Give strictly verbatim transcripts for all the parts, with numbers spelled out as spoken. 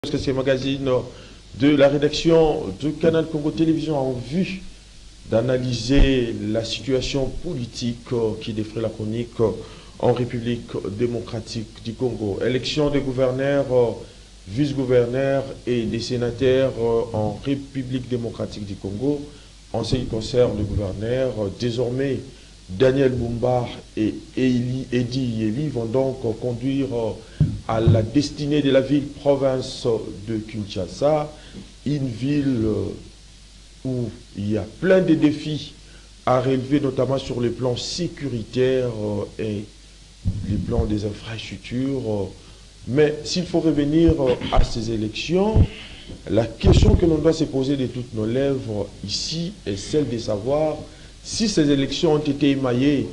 Parce que ces magazines de la rédaction de Canal Congo Télévision en vue d'analyser la situation politique qui défraie la chronique en République démocratique du Congo. Élection des gouverneurs, vice-gouverneurs et des sénateurs en République démocratique du Congo. En ce qui concerne le gouverneur, désormais Daniel Bumba et Edi Yeli vont donc conduire à la destinée de la ville-province de Kinshasa, une ville où il y a plein de défis à relever, notamment sur le plan sécuritaire et le plan des infrastructures. Mais s'il faut revenir à ces élections, la question que l'on doit se poser de toutes nos lèvres ici est celle de savoir si ces élections ont été émaillées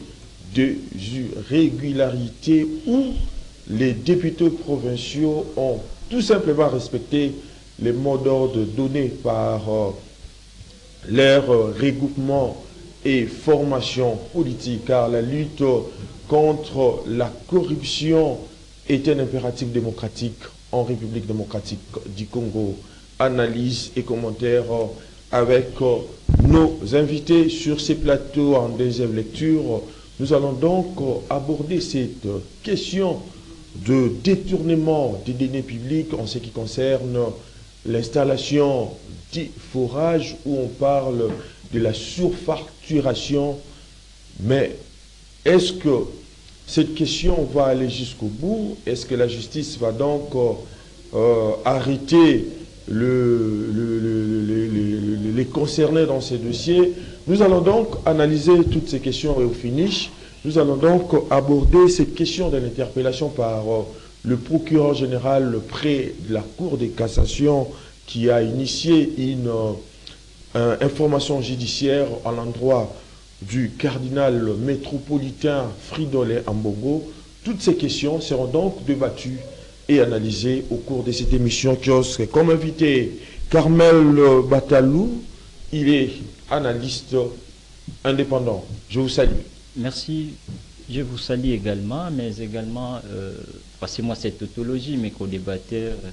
d'irrégularités ou les députés provinciaux ont tout simplement respecté les mots d'ordre donnés par euh, leur regroupement et formation politique, car la lutte contre la corruption est un impératif démocratique en République démocratique du Congo. Analyse et commentaires avec nos invités sur ces plateaux en deuxième lecture. Nous allons donc aborder cette question de détournement des deniers publics en ce qui concerne l'installation des forages où on parle de la surfacturation. Mais est-ce que cette question va aller jusqu'au bout? Est-ce que la justice va donc euh, arrêter le, le, le, le, le, les concernés dans ces dossiers? Nous allons donc analyser toutes ces questions et au finish, nous allons donc aborder cette question de l'interpellation par euh, le procureur général près de la Cour de cassation qui a initié une euh, information judiciaire à l'endroit du cardinal métropolitain Fridolin Ambongo. Toutes ces questions seront donc débattues et analysées au cours de cette émission kiosque. Comme invité, Carmel Batalou, il est analyste indépendant. Je vous salue. Merci. Je vous salue également, mais également, euh, passez-moi cette tautologie, mes co-débatteurs, euh,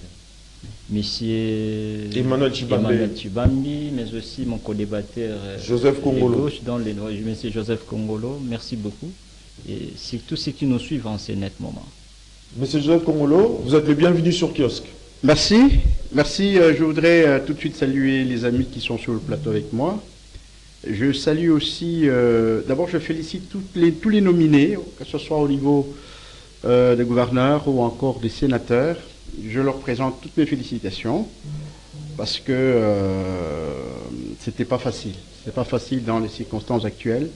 Monsieur Emmanuel Chibambe. Emmanuel Chibambi, mais aussi mon co-débatteur euh, Joseph Kongolo. gauche, dans les, Monsieur Joseph Kongolo. Merci beaucoup. Et surtout ceux qui nous suivent en ce net moment. Monsieur Joseph Kongolo, vous êtes le bienvenu sur Kiosque. Merci. Merci. Euh, je voudrais euh, tout de suite saluer les amis qui sont sur le plateau avec moi. Je salue aussi, euh, d'abord je félicite toutes les, tous les nominés, que ce soit au niveau euh, des gouverneurs ou encore des sénateurs. Je leur présente toutes mes félicitations parce que euh, c'était pas facile. C'est pas facile dans les circonstances actuelles,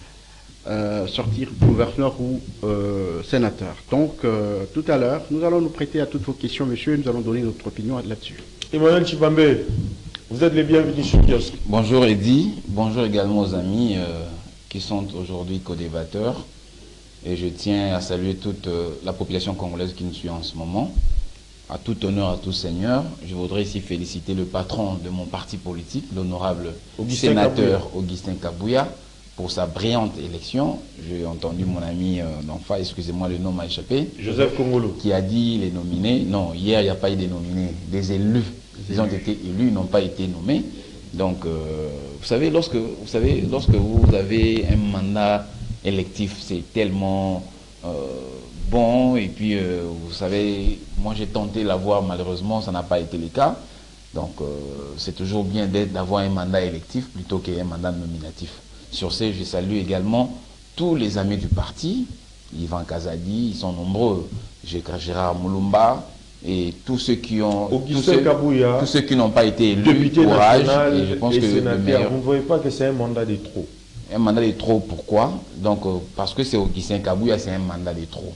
euh, sortir gouverneur ou euh, sénateur. Donc euh, tout à l'heure, nous allons nous prêter à toutes vos questions, monsieur, et nous allons donner notre opinion là-dessus. Emmanuel Chibambe, vous êtes les bienvenus sur Kiosque. Bonjour Eddy, bonjour également aux amis euh, qui sont aujourd'hui co-débatteurs. Et je tiens à saluer toute euh, la population congolaise qui nous suit en ce moment. À tout honneur, à tout seigneur, je voudrais ici féliciter le patron de mon parti politique, l'honorable sénateur Kabouya. Augustin Kabouya, pour sa brillante élection. J'ai entendu mon ami euh, d'enfant, excusez-moi, le nom m'a échappé. Joseph Kongolo. Qui a dit les nominés. Non, hier il n'y a pas eu des nominés, des élus. Ils ont été élus, ils n'ont pas été nommés. Donc, euh, vous savez, lorsque vous savez, lorsque vous avez un mandat électif, c'est tellement euh, bon. Et puis, euh, vous savez, moi j'ai tenté l'avoir, malheureusement, ça n'a pas été le cas. Donc, euh, c'est toujours bien d'avoir un mandat électif plutôt qu'un mandat nominatif. Sur ce, je salue également tous les amis du parti, Ivan Kazadi, ils sont nombreux. J'ai Gérard Moulumba. Et tous ceux qui ont, tous ceux, Kabouya, tous ceux qui n'ont pas été élus, député courage, national et je pense et que sénateur, le meilleur, vous ne voyez pas que c'est un mandat de trop? Un mandat de trop, pourquoi? Donc, euh, parce que c'est Augustin Kabouya, c'est un mandat de trop.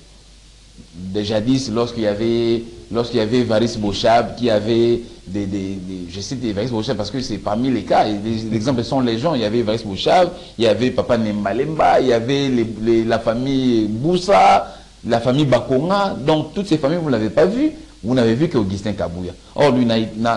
Déjà dit, lorsqu'il y avait, lorsqu'il y avait Varis Bochab, qui avait des, des, des je cite des Varis Bochab parce que c'est parmi les cas, et les, les exemples sont les gens, il y avait Varis Bochab, il y avait Papa Nembalemba, il y avait les, les, la famille Boussa, la famille Bakonga, donc toutes ces familles, vous ne l'avez pas vu. Vous n'avez vu qu'Augustin Kabouya. Or, lui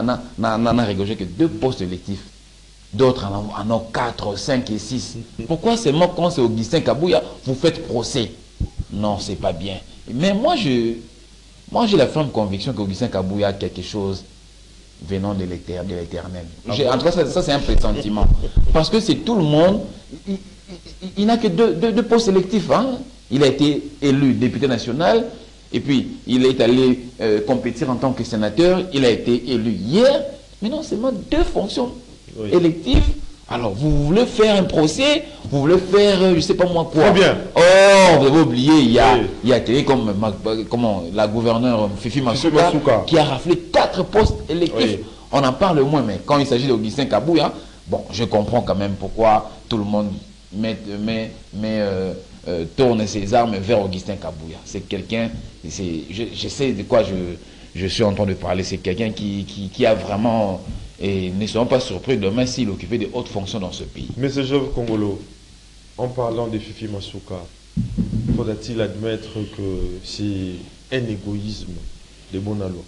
n'a régogé que deux postes électifs. D'autres en ont quatre, cinq et six. Pourquoi seulement quand c'est Augustin Kabouya, vous faites procès? Non, c'est pas bien. Mais moi, je, Moi, j'ai la ferme conviction qu'Augustin Kabouya a quelque chose venant de l'éternel. Ah J'ai- bon? En tout cas, ça, ça, c'est un pressentiment. Parce que c'est tout le monde. Il, il- il n'a que deux, deux, deux postes sélectifs. Hein. Il a été élu député national. Et puis, il est allé euh, compétir en tant que sénateur. Il a été élu hier. Mais non, seulement deux fonctions Oui. électives. Alors, vous voulez faire un procès, vous voulez faire, euh, je ne sais pas moi quoi. Très bien. Oh, vous avez oublié, il y a, Oui. il y a télé comme ma- comment, la gouverneure Fifi Masuka, Masuka. qui a raflé quatre postes électifs. Oui. On en parle moins, mais quand il s'agit d'Augustin Kabouya, bon, je comprends quand même pourquoi tout le monde met, met, met, euh, euh, tourne ses armes vers Augustin Kabouya. C'est quelqu'un, c'est- je, je sais de quoi je, je suis en train de parler, c'est quelqu'un qui, qui, qui a vraiment... Et ne soyons pas surpris demain s'il occupait de hautes fonctions dans ce pays. Mais ce Jove Congolo, en parlant de Fifi Masuka, faudra-t-il admettre que c'est un égoïsme de Bonalo?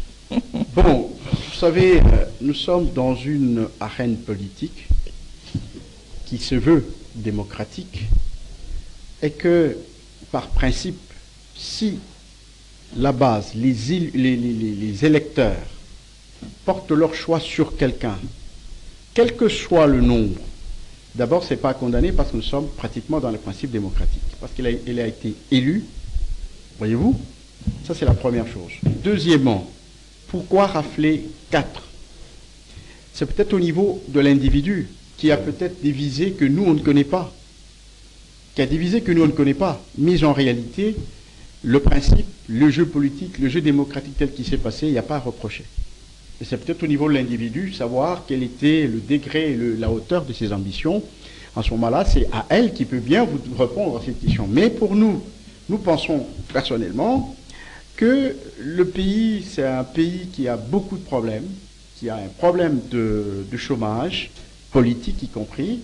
Bon, vous savez, euh, nous sommes dans une arène politique qui se veut démocratique et que, par principe, si la base, les, îles- les- les- les- les électeurs portent leur choix sur quelqu'un, quel que soit le nombre, d'abord, ce n'est pas condamné parce que nous sommes pratiquement dans le principe démocratique, parce qu'il a, il a été élu, voyez-vous, ça c'est la première chose. Deuxièmement, pourquoi rafler quatre? C'est peut-être au niveau de l'individu qui a peut-être des visées que nous, on ne connaît pas. Qui a des visées que nous, on ne connaît pas. Mais en réalité, le principe, le jeu politique, le jeu démocratique tel qu'il s'est passé, il n'y a pas à reprocher. Et c'est peut-être au niveau de l'individu, savoir quel était le degré et le- la hauteur de ses ambitions. En ce moment-là, c'est à elle qui peut bien vous répondre à cette question. Mais pour nous, nous pensons personnellement que le pays, c'est un pays qui a beaucoup de problèmes, qui a un problème de, de chômage, politique y compris.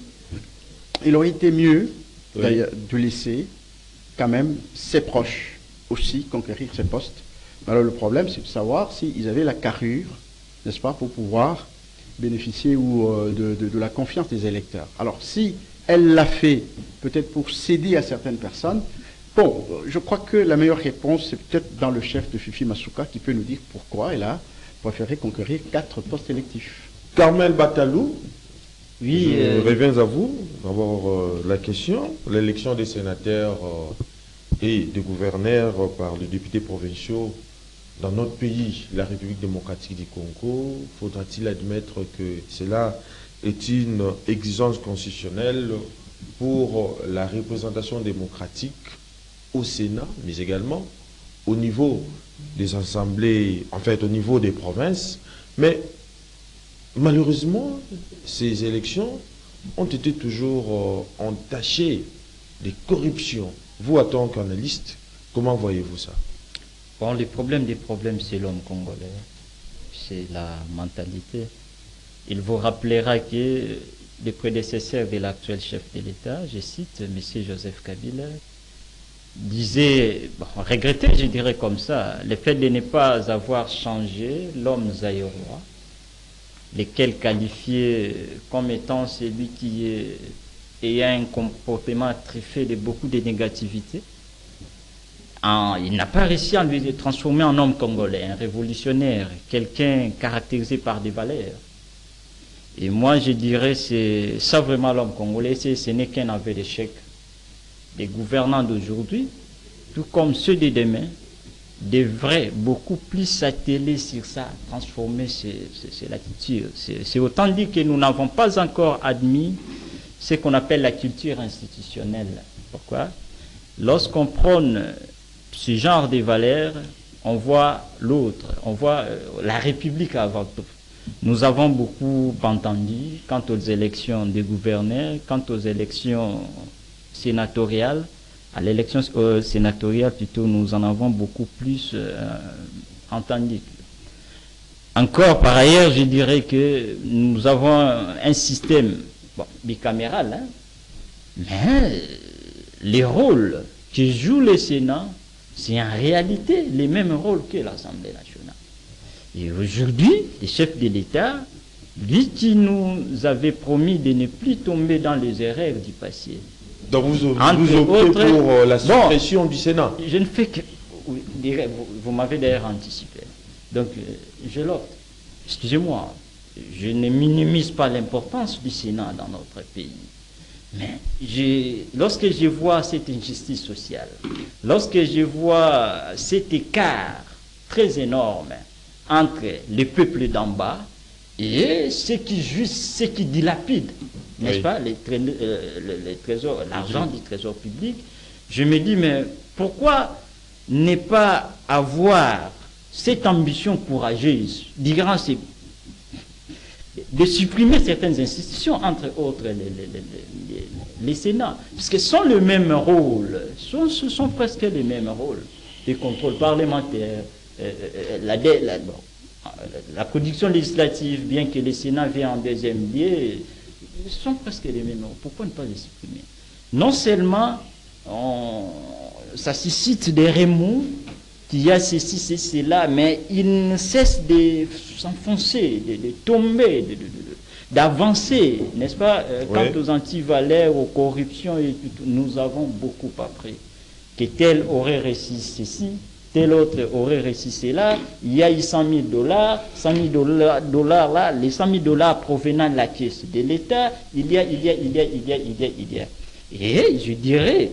Il aurait été mieux, Oui. d'ailleurs, de laisser quand même ses proches aussi conquérir ces postes. Alors le problème, c'est de savoir s'ils avaient la carrure, n'est-ce pas, pour pouvoir bénéficier ou, euh, de, de- de la confiance des électeurs. Alors si elle l'a fait, peut-être pour céder à certaines personnes, bon, euh, je crois que la meilleure réponse, c'est peut-être dans le chef de Fifi Masuka qui peut nous dire pourquoi elle a préféré conquérir quatre postes électifs. Carmel Batalou, Oui, je euh, reviens à vous. D'abord, euh, la question, l'élection des sénateurs euh, et des gouverneurs euh, par les députés provinciaux dans notre pays, la République démocratique du Congo, faudra-t-il admettre que cela est une exigence constitutionnelle pour la représentation démocratique au Sénat, mais également au niveau des assemblées, en fait au niveau des provinces. Mais malheureusement, ces élections ont été toujours euh, entachées de corruption. Vous, en tant qu'analyste, comment voyez-vous ça? bon, le problème des problèmes, c'est l'homme congolais. C'est la mentalité. Il vous rappellera que le prédécesseur de l'actuel chef de l'État, je cite M. Joseph Kabila, disait, bon, regrettait, je dirais comme ça, le fait de ne pas avoir changé l'homme zaïrois, lequel qualifié comme étant celui qui est, ayant un comportement truffé de beaucoup de négativité. En, il n'a pas réussi à lui transformer en homme congolais, un révolutionnaire, quelqu'un caractérisé par des valeurs. Et moi, je dirais, c'est ça vraiment l'homme congolais, ce n'est qu'un aveu d'échec. Les gouvernants d'aujourd'hui, tout comme ceux de demain, devraient beaucoup plus s'atteler sur ça, transformer la culture. C'est autant dire que nous n'avons pas encore admis ce qu'on appelle la culture institutionnelle. Pourquoi? Lorsqu'on prône ce genre de valeurs, on voit l'autre, on voit euh, la République avant tout. Nous avons beaucoup entendu quant aux élections des gouverneurs, quant aux élections sénatoriales. À l'élection euh, sénatoriale, plutôt, nous en avons beaucoup plus euh, entendu. Encore par ailleurs, je dirais que nous avons un système bon, bicaméral, hein, mais les rôles que joue le Sénat, c'est en réalité les mêmes rôles que l'Assemblée nationale. Et aujourd'hui, le chef de l'État, lui qui nous avait promis de ne plus tomber dans les erreurs du passé. Donc vous, Entre vous optez autres, pour euh, la bon, suppression du Sénat? Je ne fais que... Oui, dirais, vous, vous m'avez d'ailleurs anticipé. Donc, euh, je l'opte. Excusez-moi, je ne minimise pas l'importance du Sénat dans notre pays. Mais je, lorsque je vois cette injustice sociale, lorsque je vois cet écart très énorme entre les peuples d'en bas et ceux qui jouissent, ceux qui dilapident, n'est-ce Oui. pas, les, tré- euh, le- les trésors, l'argent du trésor public, je me dis, mais pourquoi ne pas avoir cette ambition courageuse, durant ces de supprimer certaines institutions, entre autres les, les, les, les, les Sénats, parce que ce sont le même rôle, sont, ce sont presque les mêmes rôles, le contrôle parlementaire, euh, euh, la, la, bon, la production législative, bien que les Sénats viennent en deuxième lieu, ce sont presque les mêmes rôles. Pourquoi ne pas les supprimer? Non seulement on, ça suscite des remous, qu'il y a ceci, ceci, cela, mais il ne cesse de s'enfoncer, de, de tomber, de, de, de, d'avancer, n'est-ce pas? euh, Oui. Quant aux antivaleurs, aux corruptions, et tout, nous avons beaucoup appris. Que tel aurait réussi ceci, tel autre aurait réussi cela, il y a eu cent mille dollars, cent mille dollars là, les cent mille dollars provenant de la caisse de l'État, il y a, il y a, il y a, il y a, il y a, il y a. Et je dirais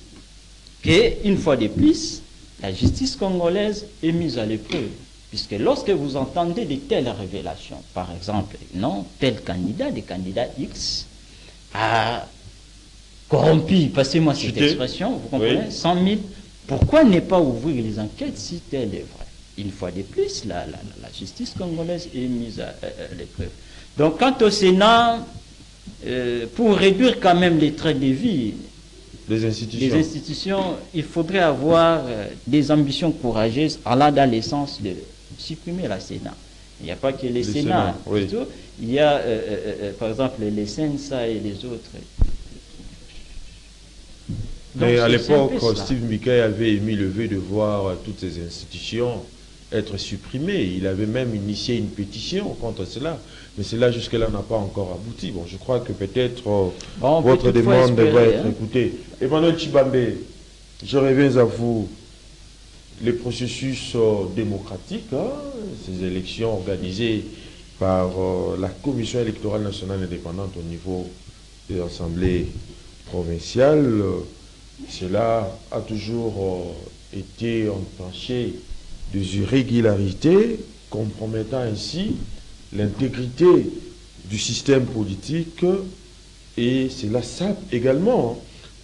qu'une fois de plus, la justice congolaise est mise à l'épreuve. Puisque lorsque vous entendez de telles révélations, par exemple, non, tel candidat, des candidats X, a corrompu, passez-moi cette Chuté. expression, vous comprenez, Oui. cent mille, pourquoi ne pas ouvrir les enquêtes si tel est vrai? Une fois de plus, la, la, la justice congolaise est mise à, à, à l'épreuve. Donc, quant au Sénat, euh, pour réduire quand même les traits de vie, Les institutions. les institutions, il faudrait avoir euh, des ambitions courageuses allant dans le sens de supprimer la Sénat. Il n'y a pas que les, Les Sénats, Sénats, oui. plutôt. Il y a, euh, euh, euh, par exemple, les Sensa et les autres. Donc, Mais à c'est- l'époque, c'est un peu cela. Steve Mickey avait émis le vœu de voir euh, toutes ces institutions être supprimées. Il avait même initié une pétition contre cela. Mais cela, jusque-là, n'a pas encore abouti. Bon, je crois que peut-être euh, Bon, on peut votre toutefois demande espérer, devrait être hein. écoutée. Emmanuel Chibambe, je reviens à vous. Les processus euh, démocratiques, hein, ces élections organisées par euh, la Commission électorale nationale indépendante au niveau des assemblées provinciales, euh, cela a toujours euh, été entaché des irrégularités, compromettant ainsi l'intégrité du système politique, et cela sape également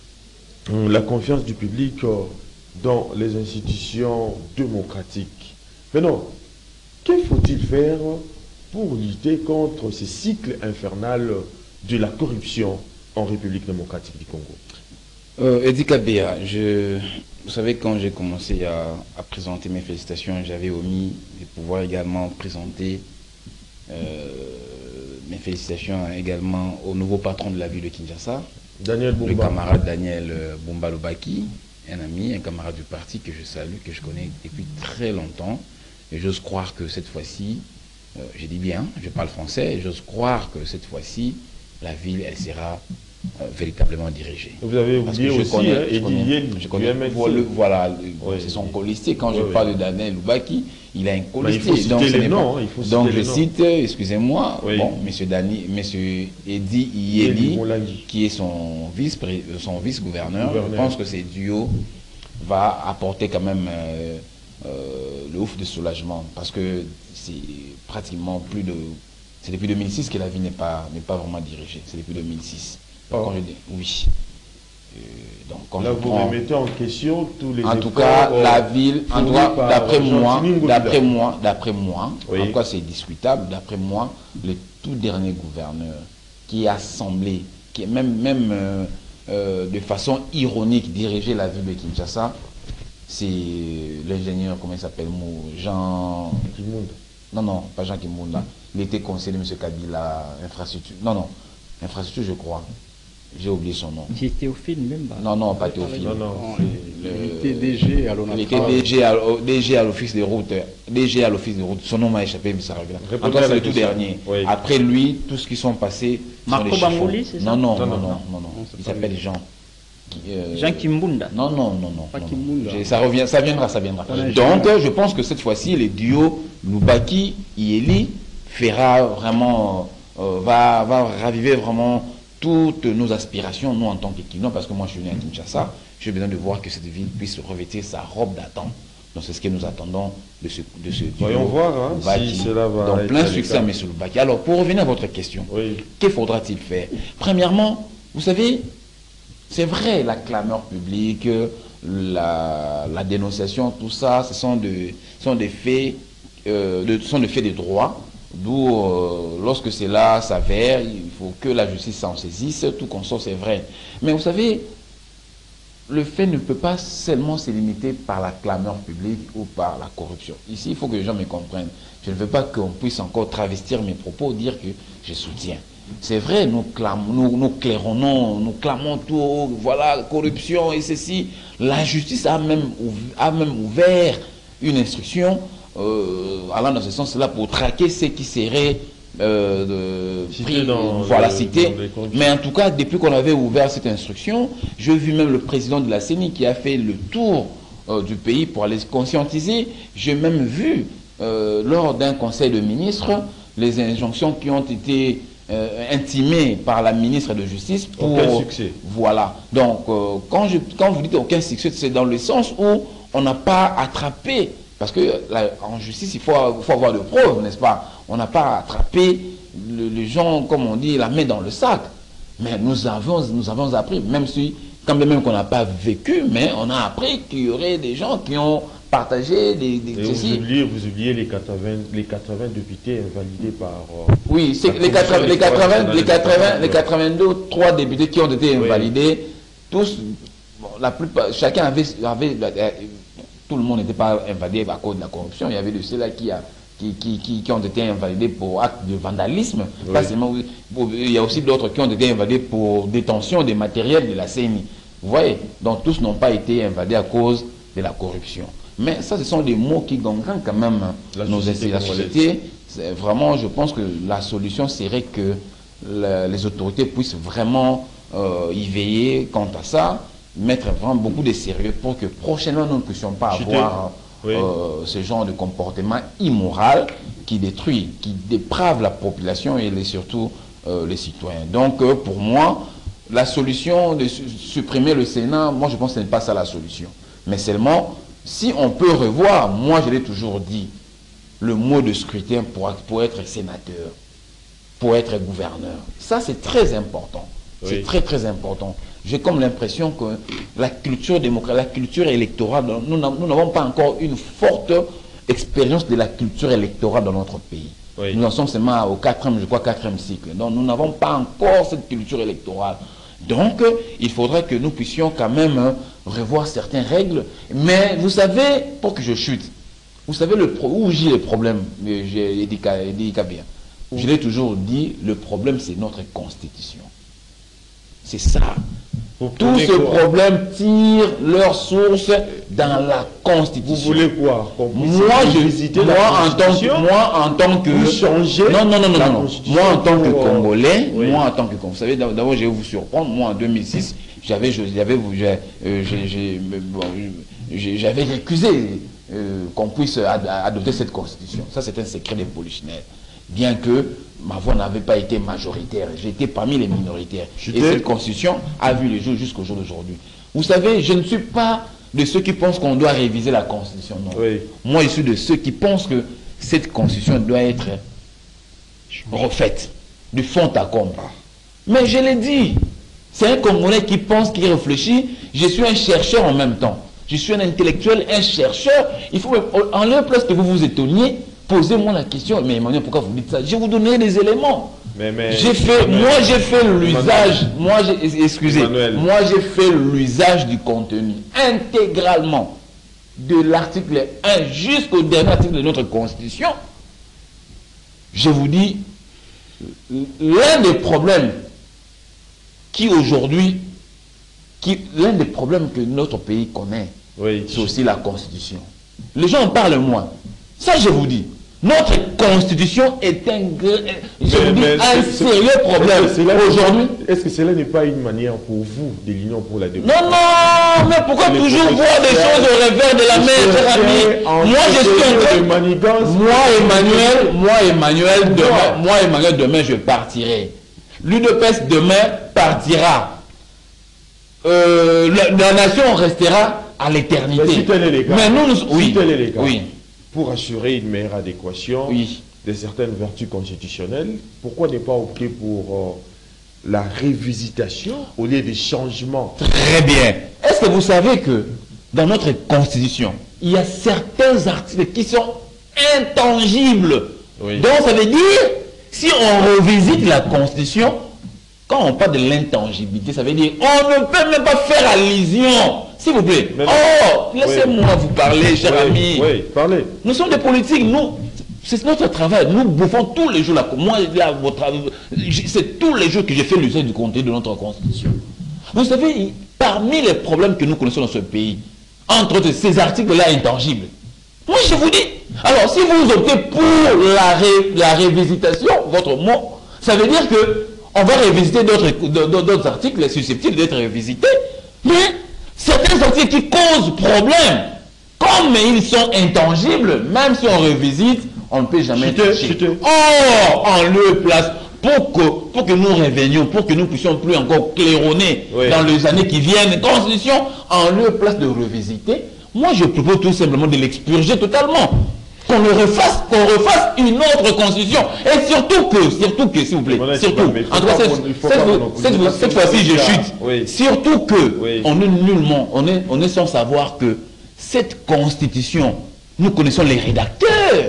hein, la confiance du public euh, dans les institutions démocratiques. Maintenant, que faut-il faire pour lutter contre ce cycle infernal de la corruption en République démocratique du Congo? Euh, Edi Kabea, je, vous savez, quand j'ai commencé à, à présenter mes félicitations, j'avais omis de pouvoir également présenter euh, mes félicitations également au nouveau patron de la ville de Kinshasa, Daniel le Bumba. camarade Daniel euh, Bumba Lobaki, un ami, un camarade du parti que je salue, que je connais depuis très longtemps. Et j'ose croire que cette fois-ci, euh, je dis bien, je parle français, et j'ose croire que cette fois-ci, la ville, elle sera euh, véritablement dirigée. Vous avez Parce oublié que je aussi connais, hein, je Eddie connais, Yel, je connais, du M N C. voilà, voilà, le- Oui. c'est son colisté. Quand Oui, je oui. parle de Daniel Loubaki, il a un Mais il colisté. faut citer donc, ce les n'est pas- noms, il faut donc citer je les noms. cite, euh, excusez-moi, Oui. bon, monsieur Dani, monsieur Eddie Yeli Yeli, Moulangi. qui est son vice son vice-gouverneur. Je Gouverneur. pense que ce duo va apporter quand même euh, euh, le ouf de soulagement, parce que c'est pratiquement plus de, c'est depuis deux mille six que la ville n'est pas n'est pas vraiment dirigée. C'est depuis deux mille six. Donc, Oh. quand je dis- oui. Euh, donc quand Là, je vous prends- remettez en question tous les en tout efforts, cas, euh, la ville, en tout fournis cas, par d'après moi, Jean-Tini Ngobila. d'après moi, d'après moi, Oui. en quoi c'est discutable, d'après moi, le tout dernier gouverneur qui a semblé, qui est même, même euh, euh, de façon ironique dirigé la ville de Kinshasa, c'est l'ingénieur, comment il s'appelle, Mou- Jean... Kimunda. Non, non, pas Jean Kimunda. Il était conseiller de M. Kabila, infrastructure. Non, non, infrastructure, je crois. J'ai oublié son nom. J'ai Théophile même. bah. Non, non, pas Théophile. Non, non. Non, c'est- Il était D G à l'ONATRA. Il était D G à, au- D G à l'office des routes. D G à l'office des routes. Son nom m'a échappé, mais ça revient. Répondez En tout cas, à c'est la le tout question. dernier. Oui. Après lui, tout ce qui sont passés. sont Marco les chiffons. Bangoli, c'est ça? Non, non, Non, non, non, non, non. non, non. Non, c'est Il pas s'appelle lui. Jean. Euh, Jean Kimbunda. Non, non, non, non. Pas non, Kimbunda. non. Ça, revient, ça viendra, ça viendra. On a Donc, jamais- je pense que cette fois-ci, le duo Loubaki, Ieli fera vraiment, euh, va, va raviver vraiment toutes nos aspirations, nous en tant qu'Équinois, parce que moi je suis venu à Kinshasa, j'ai besoin de voir que cette ville puisse revêtir sa robe d'attente. Donc c'est ce que nous attendons de ce, de ce duo. Voyons voir hein, Loubaki. si cela va Donc être plein le succès cas. à M. Loubaki. Alors, pour revenir à votre question, Oui. que faudra-t-il faire? Premièrement, vous savez, c'est vrai, la clameur publique, la, la dénonciation, tout ça, ce sont, de, sont des faits, euh, de, sont des faits de droit, d'où, euh, lorsque cela s'avère, il faut que la justice s'en saisisse, tout qu'on sort, c'est vrai. Mais vous savez, le fait ne peut pas seulement se limiter par la clameur publique ou par la corruption. Ici, il faut que les gens me comprennent. Je ne veux pas qu'on puisse encore travestir mes propos, dire que je soutiens. C'est vrai, nous clamons, nous, nous claironnons, nous clamons tout, voilà, corruption et ceci. La justice a même, ouv- a même ouvert une instruction euh, allant dans ce sens-là pour traquer ceux qui seraient euh, de, Cité pris, dans voilà, le- cités. dans les comptes. Mais en tout cas, depuis qu'on avait ouvert cette instruction, j'ai vu même le président de la C E N I qui a fait le tour euh, du pays pour aller se conscientiser. J'ai même vu, euh, lors d'un conseil de ministres, les injonctions qui ont été euh, intimées par la ministre de Justice pour... Aucun succès. Voilà. Donc, euh, quand, je, quand vous dites aucun succès, c'est dans le sens où on n'a pas attrapé, parce que là, en justice, il faut, faut avoir de preuves, n'est-ce pas? On n'a pas attrapé le- les gens, comme on dit, la main dans le sac. Mais nous avons, nous avons appris, même si, quand même qu'on n'a pas vécu, mais on a appris qu'il y aurait des gens qui ont partagé des... des Et vous ceci. oubliez, vous oubliez les quatre-vingts, les quatre-vingts députés invalidés par... euh, Oui, c'est La les commission quatre-vingts, les quatre-vingts, les électorale quatre-vingts, les ouais. quatre-vingt-deux, trois députés qui ont été Oui. invalidés, tous, bon, la plupart, chacun avait, avait euh, tout le monde n'était pas invalidé à cause de la corruption. Il y avait de ceux-là qui, a- qui, qui, qui, qui ont été invalidés pour actes de vandalisme. Oui. Pas seulement, pour- il y a aussi d'autres qui ont été invalidés pour détention des matériels de la C E N I. Vous voyez? Donc tous n'ont pas été invalidés à cause de la corruption. Mais ça, ce sont des mots qui gangrènent quand même La nos société essais. La congolaise. société, c'est vraiment, je pense que la solution serait que la- les autorités puissent vraiment euh, y veiller quant à ça, mettre vraiment beaucoup de sérieux pour que prochainement nous ne puissions pas Chuter. avoir Oui. euh, ce genre de comportement immoral qui détruit, qui déprave la population et les- surtout euh, les citoyens. Donc euh, pour moi, la solution de su- supprimer le Sénat, moi je pense que ce n'est pas ça la solution. Mais seulement, si on peut revoir, moi je l'ai toujours dit, le mot de scrutin pour, pour être sénateur, pour être gouverneur. Ça, c'est très important. C'est Oui. très, très important. J'ai comme l'impression que la culture démocratique, la culture électorale, nous n'a- nous n'avons pas encore une forte expérience de la culture électorale dans notre pays. Oui. Nous en sommes seulement au quatrième, je crois, quatrième cycle. Donc, nous n'avons pas encore cette culture électorale. Donc, euh, il faudrait que nous puissions quand même hein, revoir certaines règles. Mais vous savez, pour que je chute, vous savez le pro- où j'ai les problèmes, euh, j'ai dit qu'à- dit qu'à bien. Je l'ai toujours dit, le problème c'est notre constitution. C'est ça. Vous Tous prenez ces quoi? problèmes tirent leur source dans la Vous constitution. voulez quoi? Qu'on puisse Moi, je, revisiter moi, la en tant que, Constitution? moi, en tant que, Vous changez non, non, non, non, la non. Constitution Moi, en tant que pour, euh, Congolais, oui. moi, en tant que, vous savez, d'abord, je vais vous surprendre. Moi, en deux mille six, j'avais, je- j'avais, j'ai, euh, j'ai- j'ai- bon, j'ai- j'avais récusé euh, qu'on puisse ad- adopter cette constitution. Ça, c'est un secret des polichinelles. Bien que ma voix n'avait pas été majoritaire, j'étais parmi les minoritaires. Et J'étais- cette constitution a vu le jour jusqu'au jour d'aujourd'hui. Vous savez, je ne suis pas de ceux qui pensent qu'on doit réviser la constitution. Non. Oui. Moi, je suis de ceux qui pensent que cette constitution doit être refaite, du fond à comble. Mais je l'ai dit, c'est un Congolais qui pense, qui réfléchit. Je suis un chercheur en même temps. Je suis un intellectuel, un chercheur. Il faut, en leur place que vous vous étonniez, posez-moi la question. Mais Emmanuel, pourquoi vous dites ça? Je vous donnerai des éléments. Mais, mais, J'ai fait, mais- moi j'ai fait l'usage, moi j'ai, excusez, Emmanuel. moi j'ai fait l'usage du contenu intégralement de l'article un jusqu'au dernier article de notre constitution. Je vous dis, l'un des problèmes qui aujourd'hui, qui, l'un des problèmes que notre pays connaît, Oui. c'est aussi la constitution. Les gens en parlent moins. Ça, je vous dis. Notre constitution est un, je Mais- vous dis, mais un c'est- sérieux problème. est-ce que cela- Aujourd'hui, Est-ce que cela n'est pas une manière pour vous de l'Union pour la non, démocratie? non, mais pourquoi Les toujours voir des professeurs- choses au revers de la main, cher ami? Moi, je suis en train de manigance. Moi, Emmanuel, moi, Emmanuel, demain, moi, Emmanuel, demain, je partirai. L'U D P S, demain, partira. Euh, la, la nation restera à l'éternité. Mais si tel est le cas, Mais nous, nous- oui, si tel est le cas, oui, pour assurer une meilleure adéquation oui. de certaines vertus constitutionnelles, pourquoi ne pas opter pour euh, la révisitation au lieu des changements? Très bien. Est-ce que vous savez que dans notre constitution, il y a certains articles qui sont intangibles. Oui. Donc ça veut dire, si on revisite la constitution, quand on parle de l'intangibilité, ça veut dire on ne peut même pas faire allusion. S'il vous plaît. Mais non. Oh, laissez-moi vous parler, cher Oui, ami. oui, parlez. Nous sommes des politiques, nous, c'est notre travail. Nous bouffons tous les jours. La, moi, là, votre, c'est tous les jours que j'ai fait l'usage du contenu de notre constitution. Vous savez, parmi les problèmes que nous connaissons dans ce pays, entre autres, ces articles-là intangibles. Moi, je vous dis, alors si vous optez pour la, ré, la révisitation, votre mot, ça veut dire que on va révisiter d'autres d'autres articles susceptibles d'être révisités, mais certains articles qui causent problème, comme ils sont intangibles, même si on revisite, on ne peut jamais Chutez, toucher. chutez. Or, en leur place, pour que, pour que nous revenions, pour que nous puissions plus encore claironner Oui. dans les années qui viennent, constitution, en leur place de revisiter, moi je propose tout simplement de l'expurger totalement. Qu'on le refasse, qu'on refasse une autre constitution. Et surtout que, surtout que, s'il vous plaît, Voilà, surtout, mais il faut en tout cas, pas cette, qu'on- il faut cette- pas qu'on- cette- il faut pas cette qu'on- fois-ci, je il faut chute. pas- oui. Surtout que, Oui. on est nullement, on est, on est sans savoir que cette constitution, nous connaissons les rédacteurs.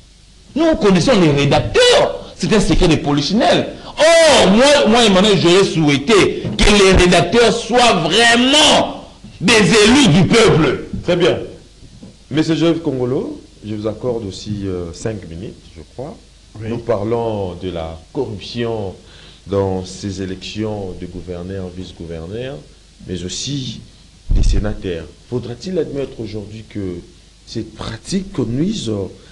Nous connaissons les rédacteurs. C'est un secret de polichinelle. Or, moi, moi Emmanuel, j'aurais souhaité que les rédacteurs soient vraiment des élus du peuple. Très bien. Monsieur Joseph Kongolo, je vous accorde aussi euh, cinq minutes, je crois. Oui. Nous parlons de la corruption dans ces élections de gouverneurs, vice-gouverneurs, mais aussi des sénateurs. Faudra-t-il admettre aujourd'hui que cette pratique nuise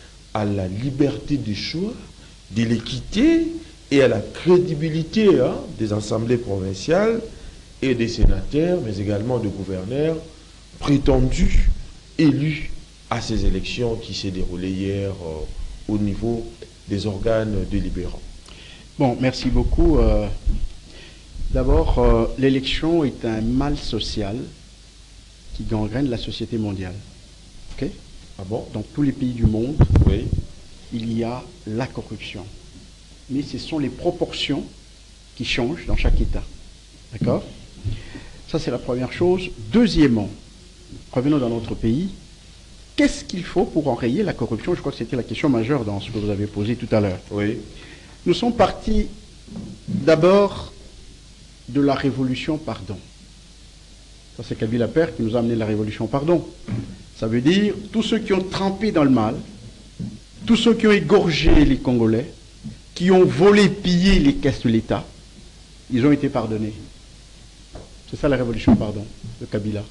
à la liberté des choix, de l'équité et à la crédibilité hein, des assemblées provinciales et des sénateurs, mais également de gouverneurs prétendus élus à ces élections qui s'est déroulées hier euh, au niveau des organes délibérants? Bon, merci beaucoup. Euh, D'abord, euh, l'élection est un mal social qui gangrène la société mondiale. Ok? Ah bon? Dans tous les pays du monde, Oui. il y a la corruption. Mais ce sont les proportions qui changent dans chaque État. D'accord? Ça, c'est la première chose. Deuxièmement, revenons dans notre pays. Qu'est-ce qu'il faut pour enrayer la corruption? Je crois que c'était la question majeure dans ce que vous avez posé tout à l'heure. Oui. Nous sommes partis d'abord de la révolution pardon. Ça, c'est Kabila Père qui nous a amené la révolution pardon. Ça veut dire tous ceux qui ont trempé dans le mal, tous ceux qui ont égorgé les Congolais, qui ont volé, pillé les caisses de l'État, ils ont été pardonnés. C'est ça la révolution pardon de Kabila.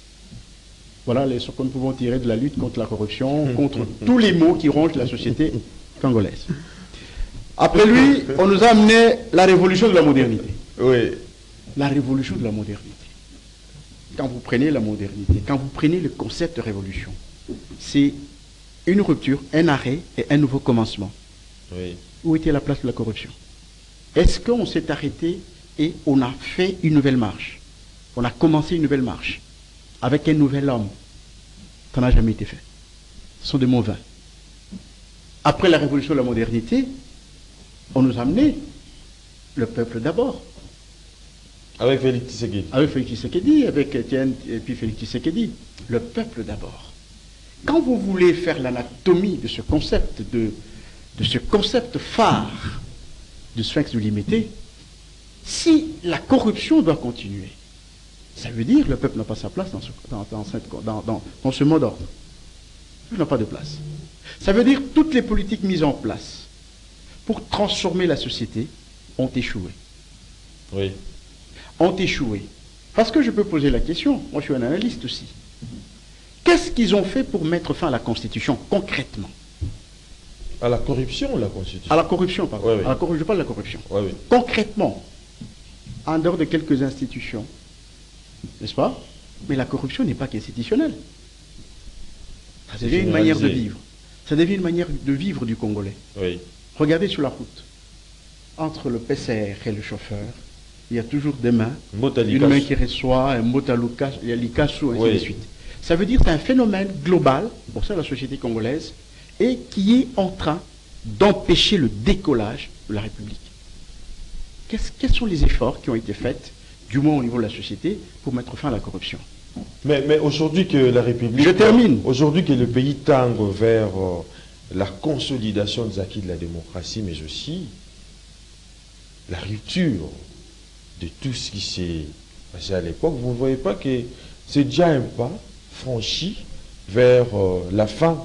Voilà les ce que nous pouvons tirer de la lutte contre la corruption, contre tous les maux qui rongent la société congolaise. Après lui, on nous a amené la révolution de la modernité. Oui. La révolution de la modernité. Quand vous prenez la modernité, quand vous prenez le concept de révolution, c'est une rupture, un arrêt et un nouveau commencement. Oui. Où était la place de la corruption? Est-ce qu'on s'est arrêté et on a fait une nouvelle marche? On a commencé une nouvelle marche avec un nouvel homme. Ça n'a jamais été fait. Ce sont des mots vains. Après la révolution de la modernité, on nous a amené le peuple d'abord. Avec Félix Tshisekedi. Avec Félix Tshisekedi, avec Etienne et puis Félix Tshisekedi. Le peuple d'abord. Quand vous voulez faire l'anatomie de ce concept, de, de ce concept phare du sphinx du limité, si la corruption doit continuer, ça veut dire que le peuple n'a pas sa place dans ce, dans, dans cette, dans, dans, dans ce mot d'ordre. Il n'a pas de place. Ça veut dire que toutes les politiques mises en place pour transformer la société ont échoué. Oui. Ont échoué. Parce que je peux poser la question, moi je suis un analyste aussi. Qu'est-ce qu'ils ont fait pour mettre fin à la Constitution concrètement? À la corruption, la Constitution. À la corruption, pardon. Oui, oui. À la corruption, je parle de la corruption. Oui, oui. Concrètement, en dehors de quelques institutions, n'est-ce pas? Mais la corruption n'est pas qu'institutionnelle. Ça devient une manière de vivre. Ça devient une manière de vivre du Congolais. Oui. Regardez sur la route. Entre le P C R et le chauffeur, il y a toujours des mains. Une main qui reçoit, un mot à Lucas, il y a l'Ikassou, ainsi oui. de suite. Ça veut dire que c'est un phénomène global pour ça la société congolaise et qui est en train d'empêcher le décollage de la République. Qu'est-ce, quels sont les efforts qui ont été faits, du moins au niveau de la société, pour mettre fin à la corruption? Mais, mais aujourd'hui que la République... Je termine. Aujourd'hui que le pays tangue vers euh, la consolidation des acquis de la démocratie, mais aussi la rupture de tout ce qui s'est passé à l'époque, vous ne voyez pas que c'est déjà un pas franchi vers euh, la fin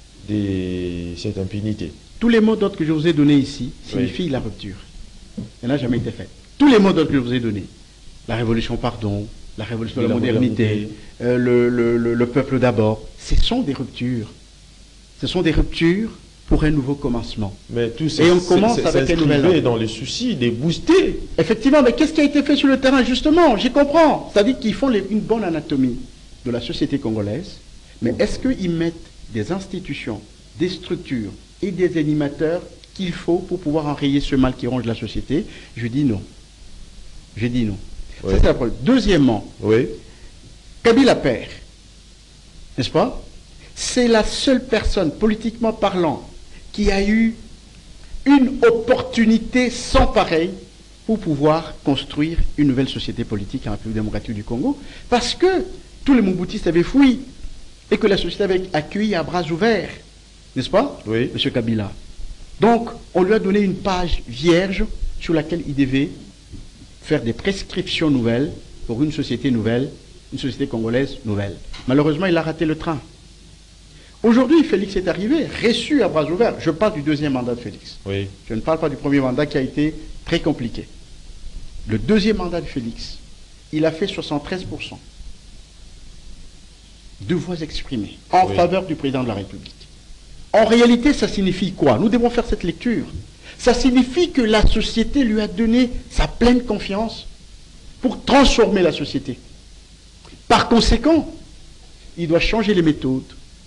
de cette impunité. Tous les mots d'ordre que je vous ai donnés ici signifient oui. la rupture. Elle n'a jamais été faite. Tous les mots d'ordre que je vous ai donnés, la révolution pardon, la révolution de la, la modernité, modernité. Euh, le, le, le, le peuple d'abord, ce sont des ruptures. Ce sont des ruptures pour un nouveau commencement. Mais tout ça, et on commence avec un nouvel dans les soucis des booster. Effectivement, mais qu'est-ce qui a été fait sur le terrain justement? J'y comprends. C'est-à-dire qu'ils font les, une bonne anatomie de la société congolaise, mais est-ce qu'ils mettent des institutions, des structures et des animateurs qu'il faut pour pouvoir enrayer ce mal qui ronge la société? Je dis non. Je dis non. Oui. Ça, c'est la première. Deuxièmement, oui. Kabila père, n'est-ce pas? C'est la seule personne, politiquement parlant, qui a eu une opportunité sans pareille pour pouvoir construire une nouvelle société politique en République démocratique du Congo, parce que tous les Mobutistes avaient fui et que la société avait accueilli à bras ouverts, n'est-ce pas, oui. M. Kabila? Donc, on lui a donné une page vierge sur laquelle il devait faire des prescriptions nouvelles pour une société nouvelle, une société congolaise nouvelle. Malheureusement, il a raté le train. Aujourd'hui, Félix est arrivé, reçu à bras ouverts. Je parle du deuxième mandat de Félix. Oui. Je ne parle pas du premier mandat qui a été très compliqué. Le deuxième mandat de Félix, il a fait soixante-treize pour cent de voix exprimées en oui. faveur du président de la République. En réalité, ça signifie quoi? Nous devons faire cette lecture. Ça signifie que la société lui a donné sa pleine confiance pour transformer la société. Par conséquent, il doit changer les méthodes.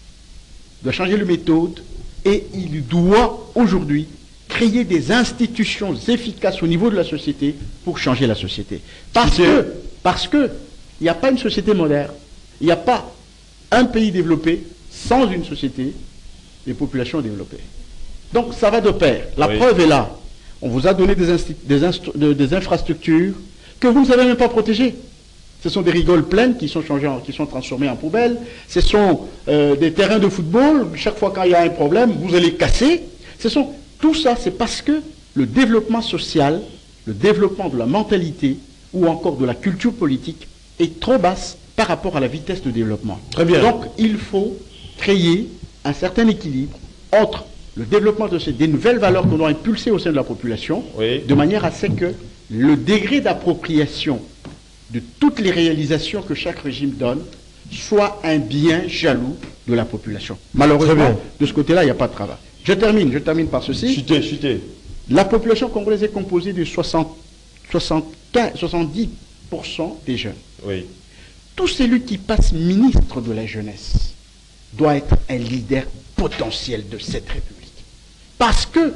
Il doit changer les méthodes et il doit aujourd'hui créer des institutions efficaces au niveau de la société pour changer la société. Parce que, parce que il n'y a pas une société moderne, il n'y a pas un pays développé sans une société, des populations développées. Donc ça va de pair. La oui. preuve est là. On vous a donné des, des, de, des infrastructures que vous ne savez même pas protéger. Ce sont des rigoles pleines qui sont, changées en, qui sont transformées en poubelles. Ce sont euh, des terrains de football. Chaque fois qu'il y a un problème, vous allez casser. Ce sont, tout ça, c'est parce que le développement social, le développement de la mentalité ou encore de la culture politique est trop basse par rapport à la vitesse de développement. Très bien. Donc, il faut créer un certain équilibre entre le développement de ces, des nouvelles valeurs qu'on doit impulser au sein de la population, oui. de manière à ce que le degré d'appropriation de toutes les réalisations que chaque régime donne soit un bien jaloux de la population. Malheureusement, de ce côté-là, il n'y a pas de travail. Je termine, je termine par ceci. Chutez, chutez. La population congolaise est composée de soixante, soixante-quinze, soixante-dix pour cent des jeunes. Oui. Tout celui qui passe ministre de la jeunesse doit être un leader potentiel de cette République. Parce que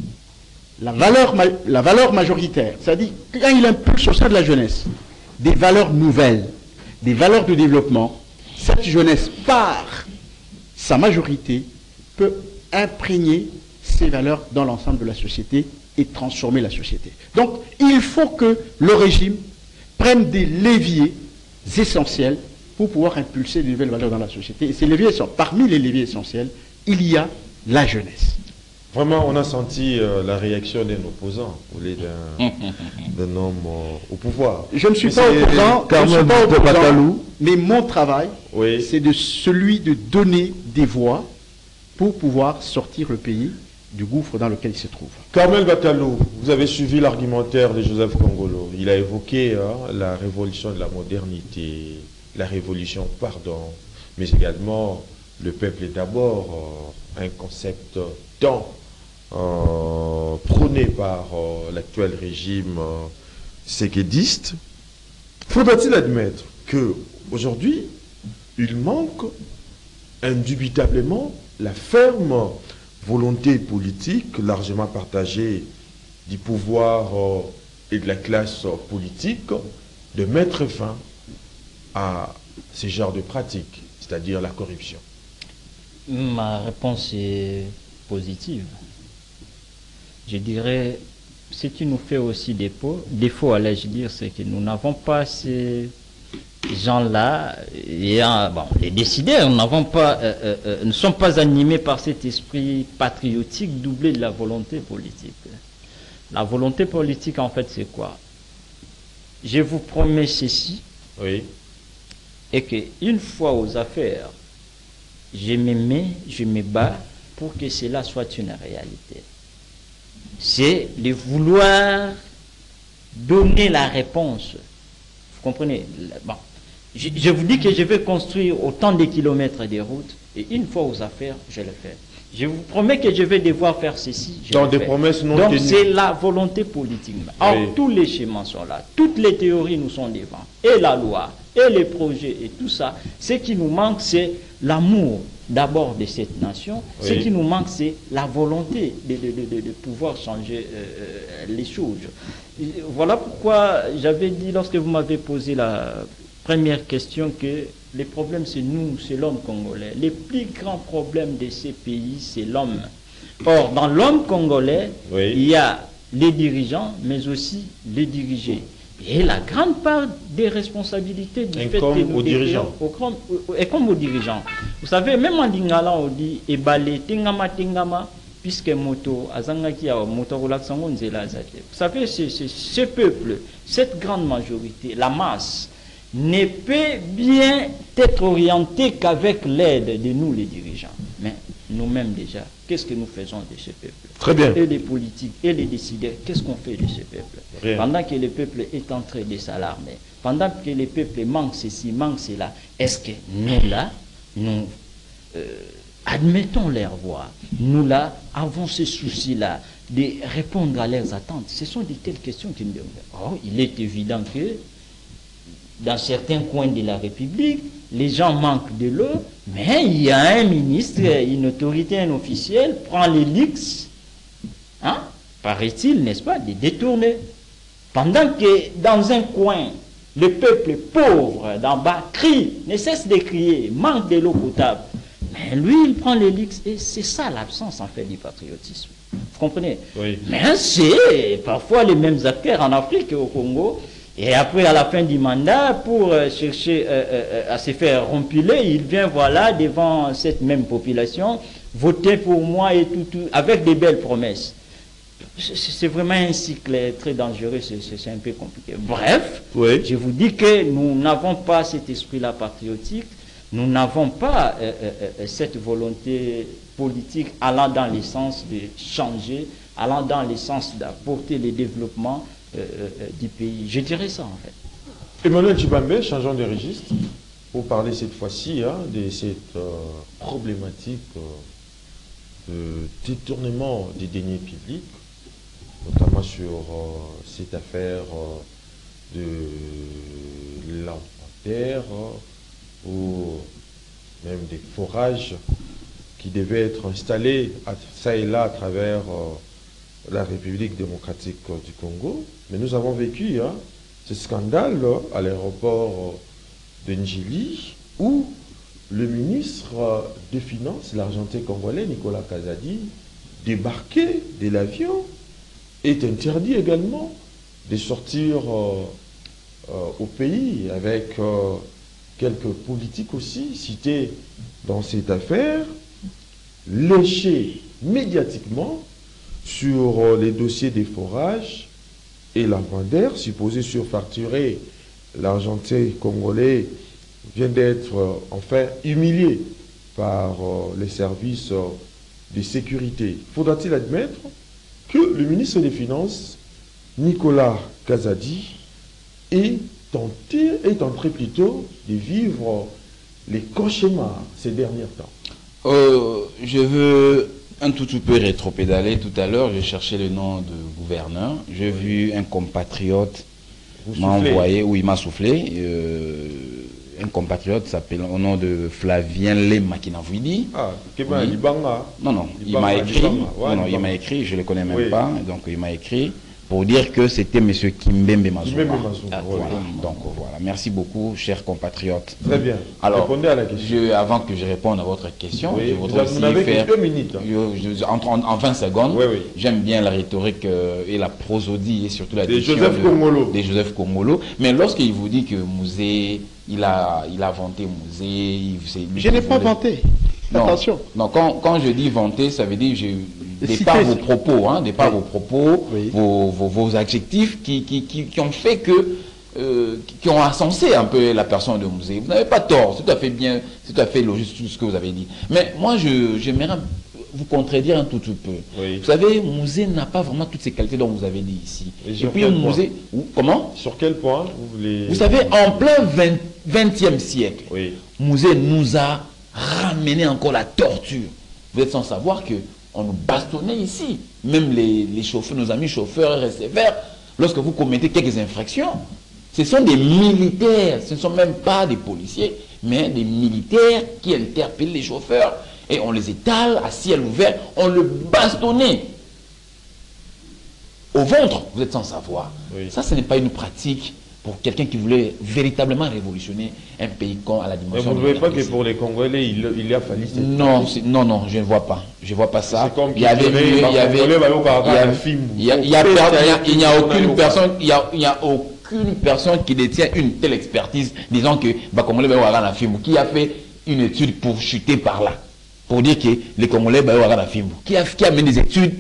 la valeur, la valeur majoritaire, c'est-à-dire quand il impulse au sein de la jeunesse des valeurs nouvelles, des valeurs de développement, cette jeunesse, par sa majorité, peut imprégner ces valeurs dans l'ensemble de la société et transformer la société. Donc, il faut que le régime prenne des leviers essentiels pour pouvoir impulser de nouvelles valeurs dans la société. Et ces leviers sont, parmi les leviers essentiels, il y a la jeunesse. Vraiment, on a senti euh, la réaction d'un opposant au lieu d'un homme euh, au pouvoir. Je ne suis pas opposant, je ne suis pas opposant, mais mon travail, oui. c'est de celui de donner des voix pour pouvoir sortir le pays du gouffre dans lequel il se trouve. Carmel Batalou, vous avez suivi l'argumentaire de Joseph Kongolo. Il a évoqué hein, la révolution de la modernité, la révolution, pardon, mais également le peuple est d'abord euh, un concept tant euh, prônée par euh, l'actuel régime euh, séquédiste, faudra-t-il admettre que aujourd'hui il manque indubitablement la ferme volonté politique largement partagée du pouvoir euh, et de la classe euh, politique de mettre fin à ce genre de pratiques, c'est-à-dire la corruption? Ma réponse est positive. Je dirais, ce qui nous fait aussi défaut, défaut allais-je dire, c'est que nous n'avons pas ces gens-là, et, bon, les décideurs, nous n'avons pas, euh, euh, ne sont pas animés par cet esprit patriotique doublé de la volonté politique. La volonté politique, en fait, c'est quoi? Je vous promets ceci, Oui. et qu'une fois aux affaires, je me mets, je me bats pour que cela soit une réalité. C'est de vouloir donner la réponse. Vous comprenez? Bon. Je, je vous dis que je vais construire autant de kilomètres de routes, et une fois aux affaires, je le fais. Je vous promets que je vais devoir faire ceci. Je Dans le des fais. promesses non Donc tenues. c'est la volonté politique. Or, Oui. tous les schémas sont là, toutes les théories nous sont devant, et la loi, et les projets, et tout ça. Ce qui nous manque, c'est l'amour d'abord de cette nation. Oui. Ce qui nous manque, c'est la volonté de, de, de, de, de pouvoir changer euh, les choses. Voilà pourquoi j'avais dit, lorsque vous m'avez posé la première question, que les problèmes, c'est nous, c'est l'homme congolais. Les plus grands problèmes de ces pays, c'est l'homme. Or, dans l'homme congolais, Oui. il y a les dirigeants, mais aussi les dirigés. Et la grande part des responsabilités du Et fait comme que nous aux dirigeants. au, comme, et comme aux dirigeants. Vous savez, même en lingala, on dit « ebale tingama tingama » puisque moto azangaki ya moto relaxango nzela zate. Vous savez, ce, ce, ce peuple, cette grande majorité, la masse, ne peut bien être orienté qu'avec l'aide de nous les dirigeants. Mais nous-mêmes déjà, qu'est-ce que nous faisons de ce peuple? Très bien. Et les politiques, et les décideurs, qu'est-ce qu'on fait de ce peuple? Rien. Pendant que le peuple est en train de s'alarmer, pendant que le peuple manque ceci, manque cela, est-ce que nous là, nous euh, admettons leur voix, nous là, avons ce souci-là de répondre à leurs attentes? Ce sont de telles questions qui nous demandent. Oh, il est évident que dans certains coins de la République, les gens manquent de l'eau, mais il y a un ministre, une autorité, un officiel, prend les leaks, hein, paraît-il, n'est-ce pas, de détourner. Pendant que dans un coin, le peuple pauvre d'en bas crie, ne cesse de crier, manque de l'eau potable. Mais lui, il prend les leaks, et c'est ça l'absence en fait du patriotisme. Vous comprenez? Oui. Mais c'est parfois les mêmes acteurs en Afrique et au Congo. Et après, à la fin du mandat, pour euh, chercher euh, euh, à se faire rempiler, il vient, voilà, devant cette même population, voter pour moi et tout, tout avec des belles promesses. C'est vraiment un cycle très dangereux, c'est un peu compliqué. Bref, Oui. je vous dis que nous n'avons pas cet esprit-là patriotique, nous n'avons pas euh, euh, cette volonté politique allant dans le sens de changer, allant dans le sens d'apporter le développement Euh, euh, du pays. Je dirais ça en fait. Emmanuel Tshibambe, changeons de registre pour parler cette fois-ci hein, de cette euh, problématique euh, de détournement des deniers publics, notamment sur euh, cette affaire euh, de lampadaires euh, ou même des forages qui devaient être installés à, ça et là à travers euh, la République démocratique euh, du Congo. Mais nous avons vécu hein, ce scandale euh, à l'aéroport euh, de Njili où le ministre euh, des Finances, l'argentin congolais Nicolas Kazadi, débarqué de l'avion, est interdit également de sortir euh, euh, au pays avec euh, quelques politiques aussi cités dans cette affaire, léchés médiatiquement sur euh, les dossiers des forages et lavandaires, supposés surfacturés. L'argentin congolais vient d'être euh, enfin humilié par euh, les services euh, de sécurité. Faudra-t-il admettre que le ministre des Finances, Nicolas Kazadi, est tenté, est en train plutôt de vivre les cauchemars ces derniers temps? Euh, je veux un tout petit peu rétropédalé tout à l'heure, j'ai cherché le nom de gouverneur. J'ai vu un compatriote m'a envoyé, oui, il m'a soufflé. Euh, un compatriote s'appelle au nom de Flavien Lemakinavuidi. Ah, Keba oui. Libanga. Non, non, il m'a écrit. Ouais, non, non, il m'a écrit, je ne le connais même oui. pas. Donc il m'a écrit pour dire que c'était M. Kimbembe Mazouba. Ah, voilà. Donc voilà, merci beaucoup, chers compatriotes. Très bien. Alors, répondez à la question. Je, avant que je réponde à votre question, oui. je voudrais vous aussi avez faire quelques minutes. Hein. Je, je, en, en vingt secondes. Oui, oui. J'aime bien la rhétorique euh, et la prosodie et surtout la des Joseph de, Kongolo. Des Joseph Kongolo. Mais lorsqu'il vous dit que Musée, il a, il a vanté Musée, je n'ai pas vanté. Non, attention. Non, quand, quand je dis vanter, ça veut dire je, des par vos propos, hein, des par oui. vos propos, oui. vos, vos, vos adjectifs qui, qui, qui, qui ont fait que, euh, qui ont insensé un peu la personne de Musée. Vous n'avez pas tort, c'est tout à fait bien, c'est tout à fait logique tout ce que vous avez dit. Mais moi, je, j'aimerais vous contredire un tout petit peu. Oui. Vous savez, Musée n'a pas vraiment toutes ces qualités dont vous avez dit ici. Et, Et puis Musée, comment? Sur quel point vous voulez... Vous savez, en plein vingtième siècle, oui. Musée nous a ramené encore la torture. Vous êtes sans savoir que on nous bastonnait ici. Même les, les chauffeurs, nos amis chauffeurs restent sévères. Lorsque vous commettez quelques infractions, ce sont des militaires, ce ne sont même pas des policiers, mais des militaires qui interpellent les chauffeurs et on les étale à ciel ouvert, on le bastonnait au ventre. Vous êtes sans savoir. Oui. Ça, ce n'est pas une pratique pour quelqu'un qui voulait véritablement révolutionner un pays comme à la dimension. Mais vous ne voyez pas que pour les Congolais, il, il y a fallu cette non, non, non, je ne vois pas. Je ne vois pas ça. C'est comme il y avait, il y avait, il n'y a aucune personne, il y a, il y a aucune personne qui détient une telle expertise, disant que bah Congolais bah la film, qui a fait une étude pour chuter par là, pour dire que les Congolais bah la film, qui a, qui a mené des études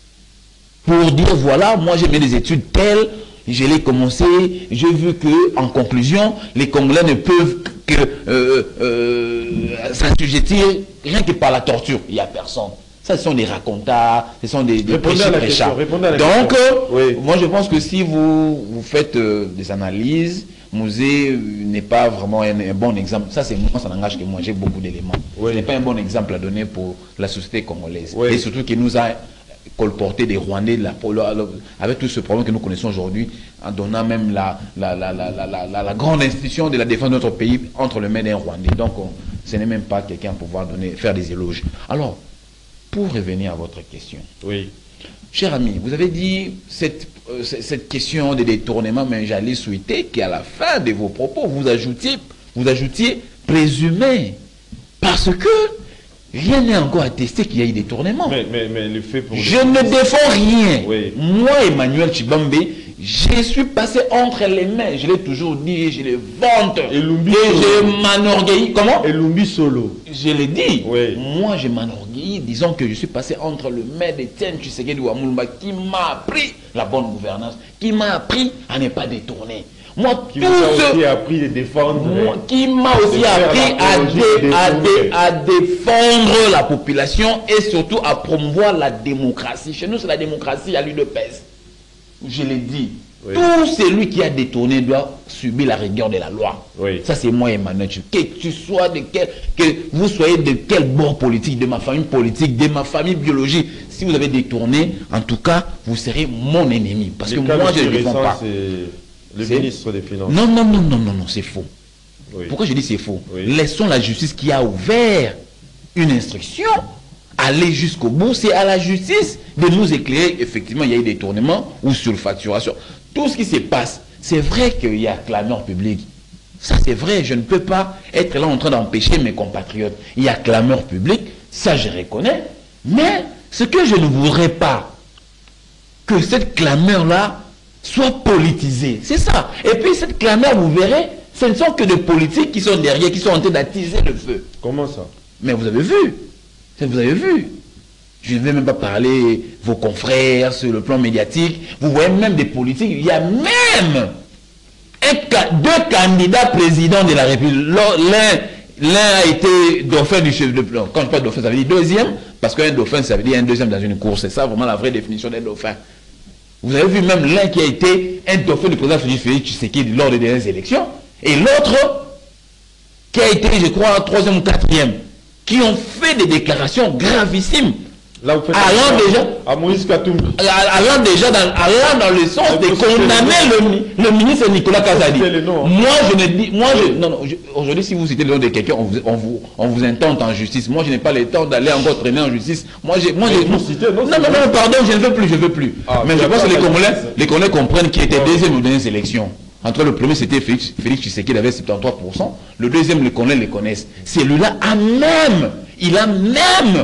pour dire voilà, moi j'ai mené des études telles. Je l'ai commencé, j'ai vu que, en conclusion, les Congolais ne peuvent que euh, euh, s'assujettir rien que par la torture. Il n'y a personne. Ça, ce sont des racontats, ce sont des, des prêchats. Donc, euh, oui. moi je pense que si vous, vous faites euh, des analyses, Musée n'est pas vraiment un, un bon exemple. Ça, c'est moi, ça n'engage que moi, j'ai beaucoup d'éléments. Oui. Ce n'est pas un bon exemple à donner pour la société congolaise. Oui. Et surtout qu'il nous a colporter des Rwandais de la, avec tout ce problème que nous connaissons aujourd'hui, en donnant même la, la, la, la, la, la, la grande institution de la défense de notre pays entre les mains d'un Rwandais. Donc, on, ce n'est même pas quelqu'un pour pouvoir donner, faire des éloges. Alors, pour revenir à votre question. Oui. Cher ami, vous avez dit cette, euh, cette question de détournement, mais j'allais souhaiter qu'à la fin de vos propos, vous ajoutiez, vous ajoutiez présumé. Parce que rien n'est encore attesté qu'il y a eu détournement. Mais, mais, mais le fait pour je ne défends rien. Oui. Moi, Emmanuel Tshibambe, je suis passé entre les mains. Je l'ai toujours dit, je le vante. Et, et je m'enorgueillis. Comment? Et Lumbi Solo. Je l'ai dit. Oui. Moi, je m'enorgueillis. Disons que je suis passé entre le mains d'Etienne Tshisekedi Wamulumba qui m'a appris la bonne gouvernance, qui m'a appris à ne pas détourner. Moi, qui m'a aussi appris de défendre. Moi, qui m'a aussi appris à, dé, à, dé, à défendre la population et surtout à promouvoir la démocratie. Chez nous, c'est la démocratie à l'huile de pèse. Je l'ai dit. Oui. Tout celui qui a détourné doit subir la rigueur de la loi. Oui. Ça, c'est moi, Emmanuel. Que tu sois de quel, que vous soyez de quel bord politique, de ma famille politique, de ma famille biologique. Si vous avez détourné, en tout cas, vous serez mon ennemi. Parce Les que moi, je ne défends pas. Le ministre des Finances. Non, non, non, non, non, non, c'est faux. Oui. Pourquoi je dis c'est faux? Oui. Laissons la justice qui a ouvert une instruction aller jusqu'au bout. C'est à la justice de nous éclairer. Effectivement, il y a eu des détournements ou surfacturation. Tout ce qui se passe, c'est vrai qu'il y a clameur publique. Ça, c'est vrai. Je ne peux pas être là en train d'empêcher mes compatriotes. Il y a clameur publique. Ça, je reconnais. Mais ce que je ne voudrais pas, que cette clameur-là soit politisée. C'est ça. Et puis cette clameur, vous verrez, ce ne sont que des politiques qui sont derrière, qui sont en train d'attiser le feu. Comment ça? Mais vous avez vu. Vous avez vu. Je ne vais même pas parler vos confrères sur le plan médiatique. Vous voyez même des politiques. Il y a même un, deux candidats présidents de la République. L'un a été dauphin du chef de plan. Quand je parle de dauphin, ça veut dire deuxième. Parce qu'un dauphin, ça veut dire un deuxième dans une course. C'est ça vraiment la vraie définition d'un dauphin. Vous avez vu même l'un qui a été un dauphin du président Félix Tshisekedi lors des dernières élections. Et l'autre qui a été, je crois, troisième ou quatrième. Qui ont fait des déclarations gravissimes Là, vous faites allant déjà, à Moïse Katumbi. allant déjà dans, allant dans le sens de condamner le, le ministre Nicolas Kazadi. Moi, je ne dis, moi, je, non, non, aujourd'hui, si vous citez le nom de quelqu'un, on vous, on vous, on vous intente en justice. Moi, je n'ai pas le temps d'aller encore traîner en justice. Moi, j'ai, moi, j'ai, non, non, non, non, pardon, je ne veux plus, je ne veux plus. Ah, mais je pense que les Congolais, les Congolais comprennent qui était deuxième aux dernières élections. Entre le premier, c'était Félix, Félix Tshisekedi, il avait soixante-treize pour cent. Le deuxième, les Congolais les connaissent. Celui-là a même, il a même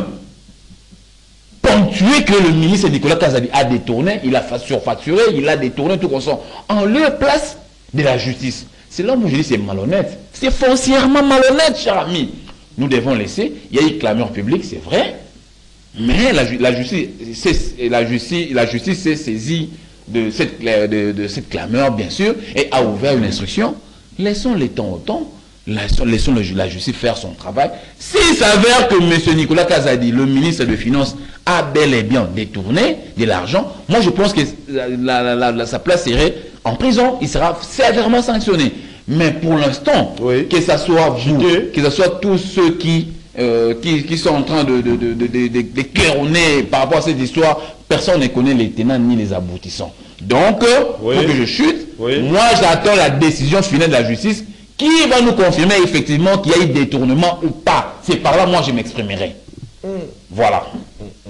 ponctué que le ministre Nicolas Kazadi a détourné, il a surfacturé, il a détourné tout comme ça, en lieu et place de la justice. C'est là où je dis c'est malhonnête. C'est foncièrement malhonnête, cher ami. Nous devons laisser, il y a eu clameur publique, c'est vrai, mais la, la justice, la justice, la justice s'est saisie de cette, de, de cette clameur, bien sûr, et a ouvert une instruction. Laissons les temps au temps. Laissons, laissons le, la justice faire son travail. S'il s'avère que M. Nicolas Kazadi, le ministre des Finances, a bel et bien détourné de l'argent, moi je pense que la, la, la, la, sa place serait en prison, il sera sévèrement sanctionné. Mais pour l'instant, oui. que ce soit vous, okay. que ce soit tous ceux qui, euh, qui, qui sont en train de, de, de, de, de, de, de claironner par rapport à cette histoire, personne ne connaît les tenants ni les aboutissants. Donc, oui. pour que je chute, oui. moi j'attends la décision finale de la justice qui va nous confirmer effectivement qu'il y a eu détournement ou pas. C'est par là, moi, je m'exprimerai. Mm. Voilà. Mm, mm,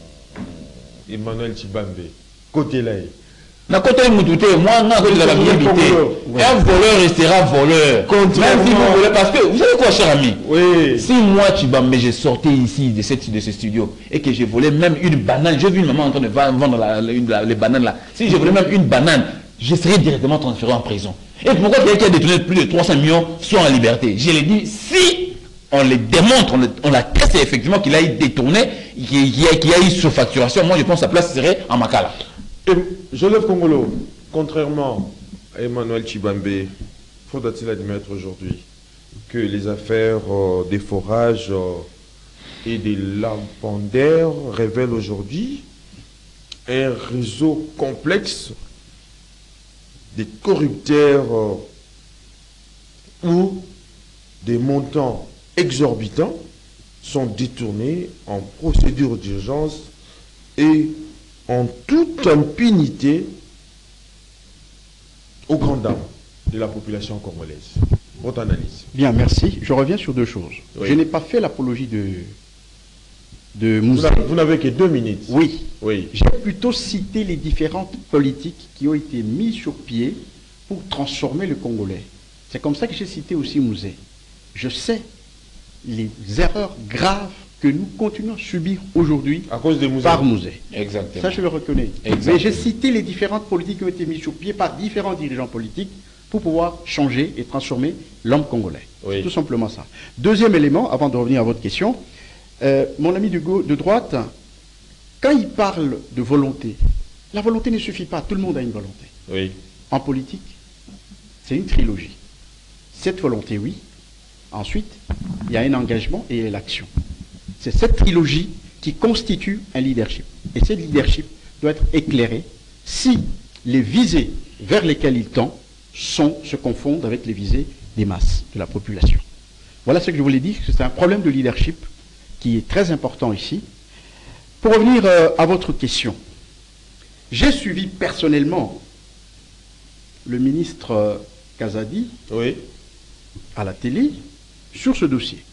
mm. Emmanuel Tshibambe, côté là. Na côté Moutouté, moi, non, côté de la ouais. Un voleur restera voleur. Même si vous voulez, parce que, vous savez quoi, cher ami? Oui. Si moi, Tshibambe, j'ai sorti ici de, cette, de ce studio et que j'ai volé même une banane, j'ai vu une maman en train de vendre la, la, la, les bananes là. Si j'ai volé même une banane, je serai directement transféré en prison. Et pourquoi quelqu'un qui a détourné plus de trois cents millions soit en liberté? Je l'ai dit, si on les démontre, on, le, on atteste effectivement qu'il a eu détourné, qu'il y a, qu'il y a eu surfacturation, moi je pense que sa place serait en Makala. Et Joseph Kongolo, contrairement à Emmanuel Tshibambe, faudra-t-il admettre aujourd'hui que les affaires euh, des forages euh, et des lampadaires révèlent aujourd'hui un réseau complexe des corrupteurs euh, où des montants exorbitants sont détournés en procédure d'urgence et en toute impunité aux grandes dames de la population congolaise. Votre analyse. Bien, merci. Je reviens sur deux choses. Oui. Je n'ai pas fait l'apologie de, de Moussa. Vous n'avez que deux minutes. Oui. Oui. J'ai plutôt cité les différentes politiques qui ont été mises sur pied pour transformer le Congolais. C'est comme ça que j'ai cité aussi Mouzé. Je sais les erreurs graves que nous continuons à subir aujourd'hui à cause de Mouzé. Par Mouzé. Exactement. Ça, je le reconnais. Exactement. Mais j'ai cité les différentes politiques qui ont été mises sur pied par différents dirigeants politiques pour pouvoir changer et transformer l'homme congolais. Oui. C'est tout simplement ça. Deuxième élément, avant de revenir à votre question, euh, mon ami de, gauche, de droite, quand il parle de volonté, la volonté ne suffit pas, tout le monde a une volonté. Oui. En politique, c'est une trilogie. Cette volonté, oui. Ensuite, il y a un engagement et l'action. C'est cette trilogie qui constitue un leadership. Et ce leadership doit être éclairé si les visées vers lesquelles il tend sont, se confondent avec les visées des masses, de la population. Voilà ce que je voulais dire, c'est un problème de leadership qui est très important ici. Pour revenir euh, à votre question, j'ai suivi personnellement le ministre euh, Kazadi oui. à la télé sur ce dossier.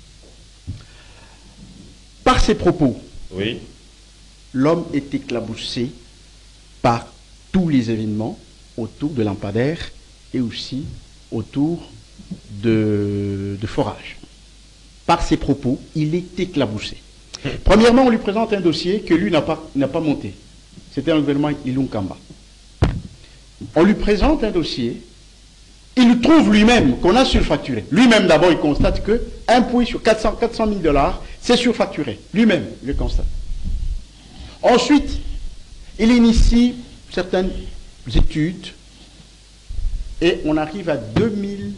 Par ses propos, oui. l'homme est éclaboussé par tous les événements autour de lampadaire et aussi autour de, de forage. Par ses propos, il est éclabousé. Premièrement, on lui présente un dossier que lui n'a pas, n'a pas monté. C'était un gouvernement Ilunkamba. On lui présente un dossier, il trouve lui-même qu'on a surfacturé. Lui-même d'abord, il constate qu'un puits sur quatre cents mille dollars, c'est surfacturé. Lui-même, il le constate. Ensuite, il initie certaines études et on arrive à deux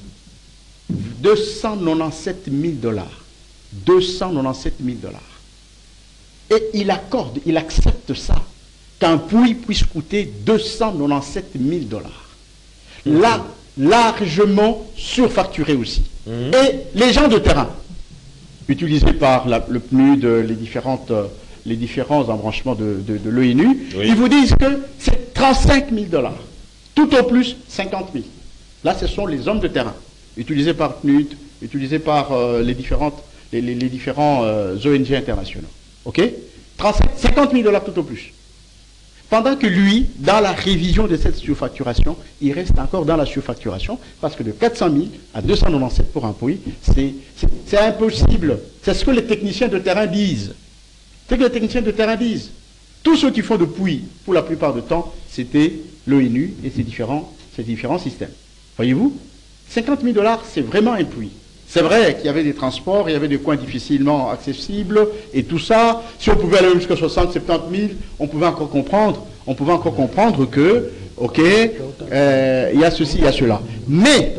cent quatre-vingt-dix-sept mille dollars. deux cent quatre-vingt-dix-sept mille dollars. Et il accorde, il accepte ça, qu'un puits puisse coûter deux cent quatre-vingt-dix-sept mille dollars. Là, largement surfacturé aussi. Mmh. Et les gens de terrain, utilisés par la, le P N U D, les différentes les différents embranchements de, de, de l'ONU, Oui. ils vous disent que c'est trente-cinq mille dollars. Tout au plus cinquante mille. Là, ce sont les hommes de terrain, utilisés par P N U D, utilisés par euh, les, différentes, les, les, les différents euh, O N G internationaux. OK? trente-cinq, cinquante mille dollars tout au plus. Pendant que lui, dans la révision de cette surfacturation, il reste encore dans la surfacturation, parce que de quatre cent mille à deux cent quatre-vingt-dix-sept pour un puits, c'est impossible. C'est ce que les techniciens de terrain disent. C'est ce que les techniciens de terrain disent. Tous ceux qui font de puits, pour la plupart du temps, c'était l'ONU et ses différents, ses différents systèmes. Voyez-vous, cinquante mille dollars, c'est vraiment un puits. C'est vrai qu'il y avait des transports, il y avait des coins difficilement accessibles, et tout ça. Si on pouvait aller jusqu'à soixante, soixante-dix mille, on pouvait encore comprendre, on pouvait encore comprendre que, ok, euh, il y a ceci, il y a cela. Mais,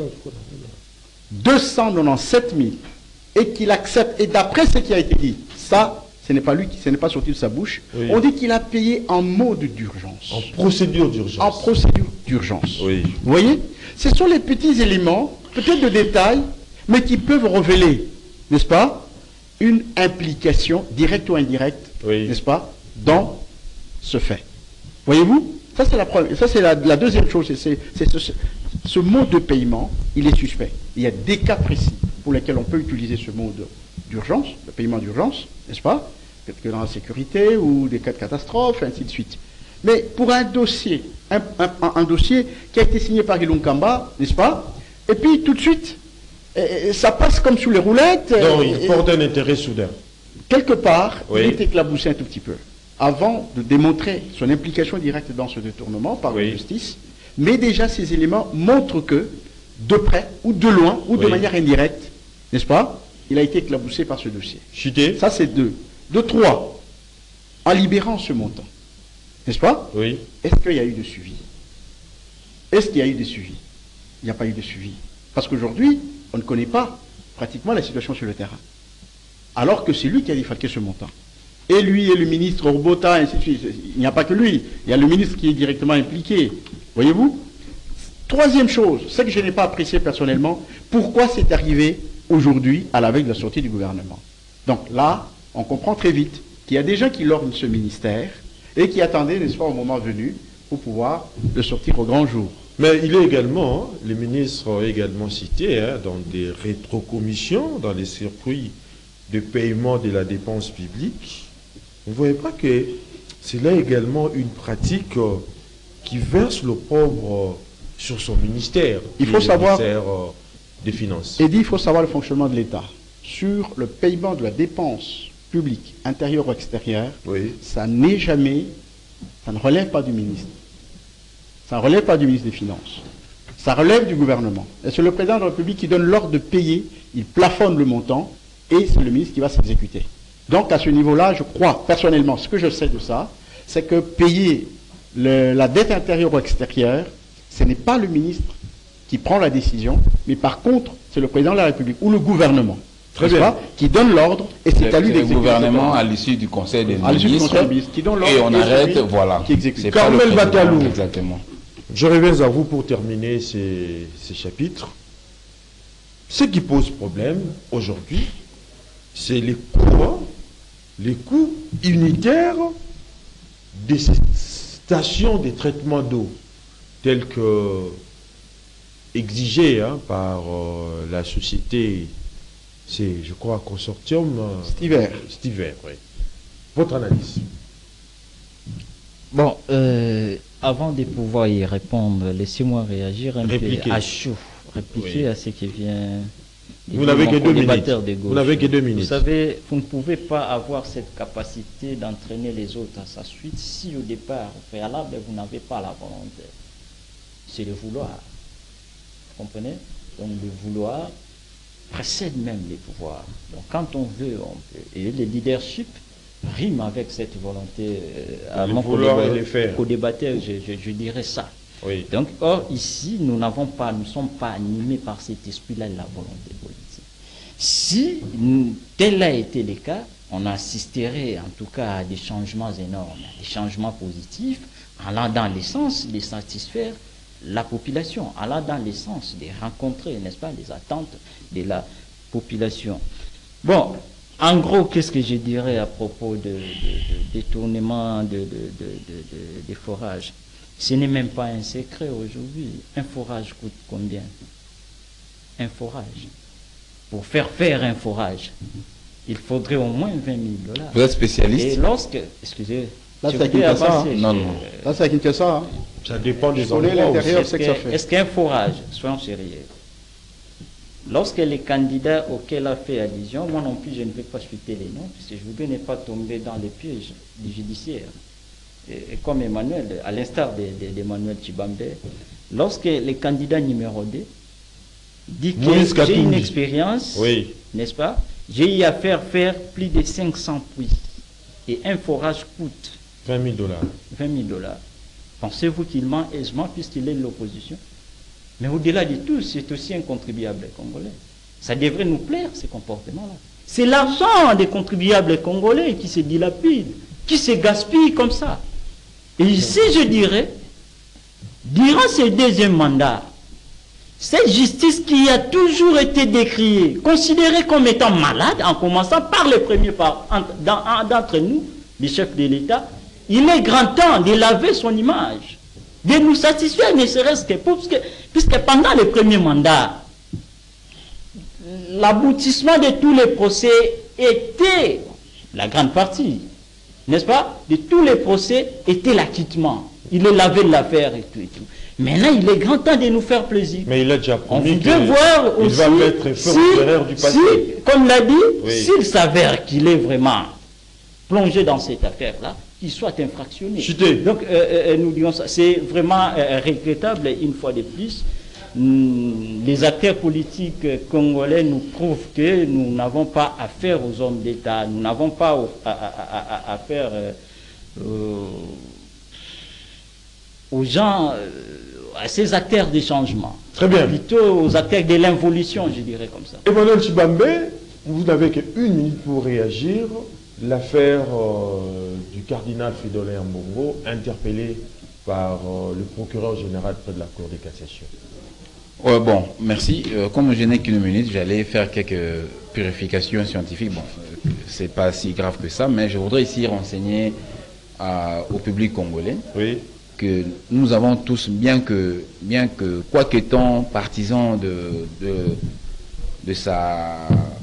deux cent quatre-vingt-dix-sept mille, et qu'il accepte, et d'après ce qui a été dit, ça, ce n'est pas lui, ce n'est pas sorti de sa bouche, Oui. on dit qu'il a payé en mode d'urgence. En procédure d'urgence. En procédure d'urgence. Oui. Vous voyez, ce sont les petits éléments, peut-être de détail, mais qui peuvent révéler, n'est-ce pas, une implication directe ou indirecte, Oui. n'est-ce pas, dans ce fait. Voyez-vous, ça c'est la première, ça c'est la, la deuxième chose, c'est ce, ce mode de paiement, il est suspect. Il y a des cas précis pour lesquels on peut utiliser ce mode d'urgence, le paiement d'urgence, n'est-ce pas, peut-être que dans la sécurité ou des cas de catastrophe, ainsi de suite. Mais pour un dossier, un, un, un dossier qui a été signé par Ilunkamba, n'est-ce pas, et puis tout de suite, et ça passe comme sous les roulettes. Non, et, il porte un intérêt soudain. Quelque part, Oui. il est éclaboussé un tout petit peu, avant de démontrer son implication directe dans ce détournement par Oui. la justice. Mais déjà, ces éléments montrent que, de près ou de loin, ou de Oui. manière indirecte, n'est-ce pas, il a été éclaboussé par ce dossier. Chuté. Ça, c'est deux. De trois, en libérant ce montant, n'est-ce pas, Oui. est-ce qu'il y a eu de suivi? Est-ce qu'il y a eu de suivi? Il n'y a pas eu de suivi. Parce qu'aujourd'hui, on ne connaît pas pratiquement la situation sur le terrain. Alors que c'est lui qui a défalqué ce montant. Et lui et le ministre Orbota, ainsi de suite. Il n'y a pas que lui. Il y a le ministre qui est directement impliqué. Voyez-vous? Troisième chose, ce que je n'ai pas apprécié personnellement, pourquoi c'est arrivé aujourd'hui à la veille de la sortie du gouvernement. Donc là, on comprend très vite qu'il y a des gens qui lorgnent ce ministère et qui attendaient, n'est-ce pas, au moment venu, pour pouvoir le sortir au grand jour. Mais il est également, hein, les ministres ont également cité, hein, dans des rétrocommissions, dans les circuits de paiement de la dépense publique. Vous ne voyez pas que c'est là également une pratique euh, qui verse l'opprobre euh, sur son ministère. Il qui faut est le savoir- ministère euh, des Finances. Et dit, il faut savoir le fonctionnement de l'État. Sur le paiement de la dépense publique, intérieure ou extérieure, Oui. ça n'est jamais, ça ne relève pas du ministre. Ça ne relève pas du ministre des Finances. Ça relève du gouvernement. Et c'est le président de la République qui donne l'ordre de payer, il plafonne le montant, et c'est le ministre qui va s'exécuter. Donc à ce niveau-là, je crois, personnellement, ce que je sais de ça, c'est que payer le- la dette intérieure ou extérieure, ce n'est pas le ministre qui prend la décision, mais par contre, c'est le président de la République ou le gouvernement. Très n'est-ce bien. pas, qui donne l'ordre, et c'est à lui le d'exécuter. gouvernement à l'issue du conseil des À l'issue du ministres, conseil des ministres, qui donne l'ordre, et on et arrête, celui voilà. qui exécute. C'est pas le Carmel président, Batalou. exactement. Je reviens à vous pour terminer ces, ces chapitres. Ce qui pose problème aujourd'hui, c'est les coûts, les coûts unitaires des stations de traitement d'eau, telles que exigées hein, par euh, la société, c'est, je crois, consortium euh, Stiver. Stiver, oui. Votre analyse. Bon, euh, avant de pouvoir y répondre, laissez-moi réagir un Répliquer. peu à chaud, répliquer Oui. à ce qui vient. de Vous dire n'avez mon que deux minutes. collimateur de gauche. Vous n'avez que deux minutes. Vous savez, vous ne pouvez pas avoir cette capacité d'entraîner les autres à sa suite si au départ, au préalable, vous n'avez pas la volonté. C'est le vouloir. Vous comprenez? Donc le vouloir précède même les pouvoirs. Donc quand on veut, on peut. Et le leadership rime avec cette volonté. Euh, à Le mon vouloir co-débat- et le faire. co-débatteur, je, je, je dirais ça. Oui. Donc, or, ici, nous n'avons pas, nous ne sommes pas animés par cet esprit-là de la volonté politique. Si mm, tel a été le cas, on assisterait en tout cas à des changements énormes, à des changements positifs, allant dans le sens de satisfaire la population, allant dans le sens de rencontrer, n'est-ce pas, les attentes de la population. Bon, En gros, qu'est-ce que je dirais à propos de, de, de détournement de, de, de, de, de- des forages? Ce n'est même pas un secret aujourd'hui. Un forage coûte combien? Un forage. Pour faire faire un forage, il faudrait au moins vingt mille dollars. Vous êtes Et spécialiste? lorsque, excusez, Là, je c'est à voudrais Kinshasa, avancer, hein. Non, je- non. Là, c'est à Kinshasa. Hein. Ça dépend des Je connais endroits. l'intérieur. aussi. c'est que ça Est-ce que- fait. est-ce qu'un forage, soyons sérieux, lorsque les candidats auxquels a fait allusion, moi non plus je ne vais pas citer les noms, puisque je voudrais ne pas tomber dans les pièges du judiciaire. Et, et comme Emmanuel, à l'instar d'Emmanuel Chibambe, lorsque les candidats numéro deux dit Moïse que j'ai une Katumbi. expérience, Oui. n'est-ce pas, j'ai eu à faire faire plus de cinq cents puits. Et un forage coûte vingt mille dollars. vingt mille dollars. Pensez-vous qu'il ment aisément puisqu'il est de l'opposition? Mais au-delà de tout, c'est aussi un contribuable congolais. Ça devrait nous plaire, ces comportements-là. C'est l'argent des contribuables congolais qui se dilapide, qui se gaspille comme ça. Et ici, je dirais, durant ce deuxième mandat, cette justice qui a toujours été décriée, considérée comme étant malade, en commençant par les premiers par- en- dans- en- d'entre nous, les chefs de l'État, il est grand temps de laver son image, de nous satisfaire, ne serait-ce que pour, puisque, puisque pendant les premiers mandats, l'aboutissement de tous les procès était, la grande partie, n'est-ce pas, de tous les procès était l'acquittement. Il est lavé de l'affaire et tout et tout. Maintenant, il est grand temps de nous faire plaisir. Mais il a déjà On promis voudrait qu'il voir aussi, va mettre fin si, aux erreurs du passé. si, comme l'a dit, Oui. s'il s'avère qu'il est vraiment plongé dans cette affaire-là, qu'il soit infractionné. Chuté. Donc, euh, euh, nous disons ça. C'est vraiment euh, regrettable, une fois de plus. Hum, Les acteurs politiques euh, congolais nous prouvent que nous n'avons pas affaire aux hommes d'État, nous n'avons pas au- à, à- à- à- affaire euh, euh, aux gens, euh, à ces acteurs des changements. Très bien. Plutôt aux acteurs de l'involution, je dirais comme ça. Emmanuel Chibambe, vous n'avez qu'une minute pour réagir. L'affaire euh, du cardinal Fridolin Ambongo, interpellé par euh, le procureur général près de la Cour de cassation. Ouais, bon, merci. Euh, comme je n'ai qu'une minute, j'allais faire quelques purifications scientifiques. Bon, euh, c'est pas si grave que ça, mais je voudrais ici renseigner à- au public congolais Oui. que nous avons tous, bien que, bien que quoi qu'étant partisans de, de, de sa,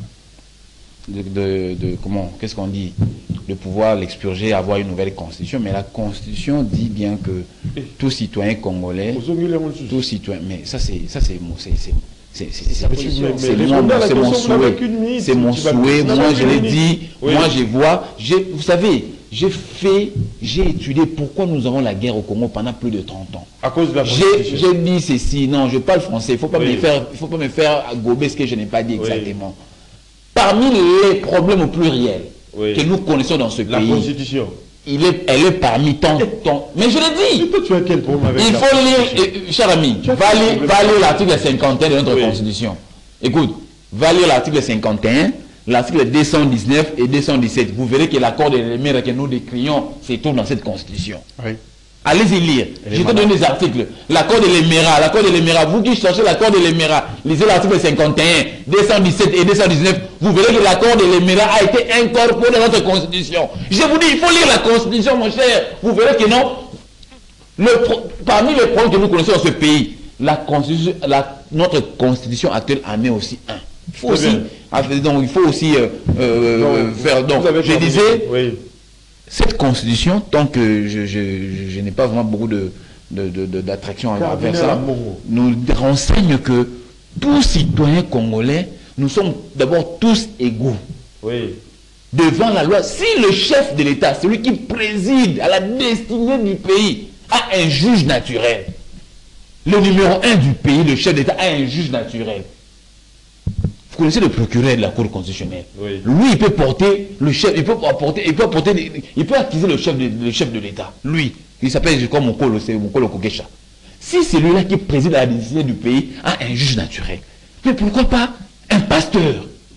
de, de, de- comment, qu'est-ce qu'on dit, de pouvoir l'expurger, avoir une nouvelle constitution, mais la constitution dit bien que tout citoyen congolais, Aux Ongulés, on le juge. tout citoyen, mais ça c'est, ça c'est mon, c'est, c'est, c'est, c'est, c'est- Mais c'est- tu- mais- c'est mais mon- répondez à la c'est mon question, vous n'avez souhait, qu'une minute, c'est mon tu vas- souhait, vous n'avez moi je qu'une l'ai minute. dit, Oui. moi je vois, j'ai, vous savez, j'ai fait, j'ai étudié pourquoi nous avons la guerre au Congo pendant plus de trente ans. À cause de la J'ai constitution. j'ai dit ceci, non, je parle français, il ne faut pas Oui. me faire, il faut pas me faire gober ce que je n'ai pas dit Oui. exactement. Parmi les problèmes au pluriel Oui. que nous connaissons dans ce La pays, constitution. il est, elle est parmi tant, tant. Mais je l'ai Et dit. toi, tu as quel problème avec Il la faut lire, constitution? euh, cher ami, Tu as va quel lire, problème va avec lire l'article cinquante et un de notre Oui. constitution. Écoute, va lire l'article cinquante et un, l'article deux cent dix-neuf et deux cent dix-sept. Vous verrez que l'accord de l'émir que nous décrions se trouve dans cette constitution. Oui. Allez-y lire. Elle est Je te malade. donne des articles. L'accord de l'émirat, l'accord de l'émirat. Vous qui cherchez l'accord de l'émirat, lisez l'article cinquante et un, deux cent dix-sept et deux cent dix-neuf. Vous verrez que l'accord de l'émirat a été incorporé dans notre constitution. Je vous dis, il faut lire la constitution, mon cher. Vous verrez que non. Le pro- parmi les problèmes que nous connaissons dans ce pays, la constitution, la- notre constitution actuelle en est aussi un. Il faut Très aussi, bien. ah, donc, il faut aussi euh, euh, Donc, faire. Donc, vous avez je terminé. disais. Oui. Cette constitution, tant que je, je, je- je n'ai pas vraiment beaucoup de, de, de- de- d'attraction envers Cardinal ça, Ambongo. nous renseigne que tous citoyens congolais, nous sommes d'abord tous égaux Oui. devant la loi. Si le chef de l'État, celui qui préside à la destinée du pays, a un juge naturel, le numéro un du pays, le chef d'État, a un juge naturel. Vous connaissez le procureur de la Cour constitutionnelle. Oui. Lui, il peut porter le chef, il peut apporter, il peut apporter, des- il peut accuser le chef de, le chef de l'État. Lui, il s'appelle, je crois, Mokolo, c'est Mokolo Kokesha. Si c'est lui-là qui préside à la décision du pays, a un juge naturel. Mais pourquoi pas un pasteur?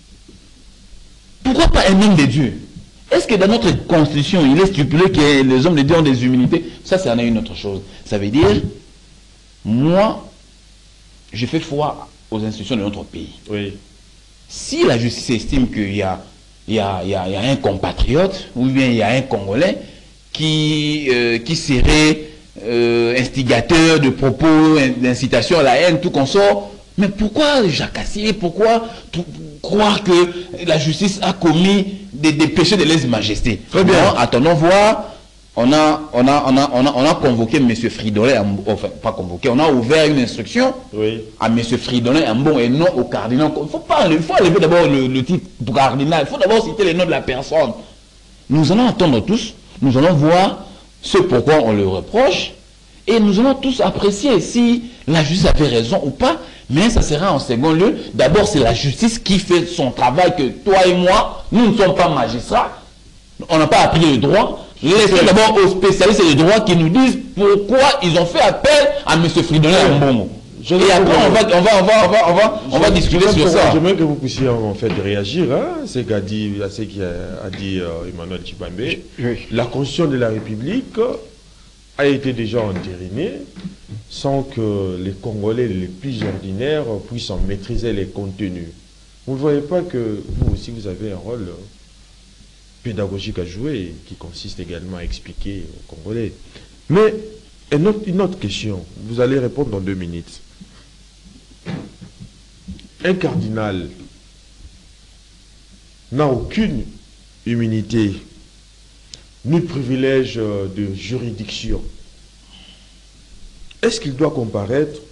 Pourquoi pas un homme de Dieu? Est-ce que dans notre constitution, il est stipulé que les hommes de Dieu ont des humilités? Ça, c'est une autre chose. Ça veut dire, moi, je fais foi aux institutions de notre pays. Oui. Si la justice estime qu'il y a il y a, il y a, il y a un compatriote, ou bien il y a un Congolais qui, euh, qui serait euh, instigateur de propos d'incitation à la haine, tout consort. Mais pourquoi jacasser? Pourquoi tout, croire que la justice a commis des, des péchés de lèse-majesté? Très bien. Non, attendons voir. On a, on a, on a, on a, on a convoqué M. Fridolin, enfin pas convoqué, on a ouvert une instruction Oui. à M. Fridolin Ambon et non au cardinal. Il faut pas, il faut enlever d'abord le, le titre du cardinal. Il faut d'abord citer les noms de la personne. Nous allons attendre tous. Nous allons voir ce pourquoi on le reproche. Et nous allons tous apprécier si la justice avait raison ou pas. Mais ça sera en second lieu. D'abord, c'est la justice qui fait son travail que toi et moi, nous ne sommes pas magistrats. On n'a pas appris le droit. Laissez d'abord aux spécialistes du droit qui nous disent pourquoi ils ont fait appel à M. Fridolin Ambongo. Je Et après, on va, on va, on va, on va, on va, on va Je- discuter je sur veux- ça. J'aimerais que vous puissiez en fait réagir hein, à ce qu'a dit, à ce qu'a dit euh, Emmanuel Tshibambe. Oui. La Constitution de la République a été déjà entérinée sans que les Congolais les plus ordinaires puissent en maîtriser les contenus. Vous ne voyez pas que vous aussi vous avez un rôle pédagogique à jouer qui consiste également à expliquer aux Congolais. Mais une autre, une autre question, vous allez répondre dans deux minutes. Un cardinal n'a aucune immunité, ni privilège de juridiction. Est-ce qu'il doit comparaître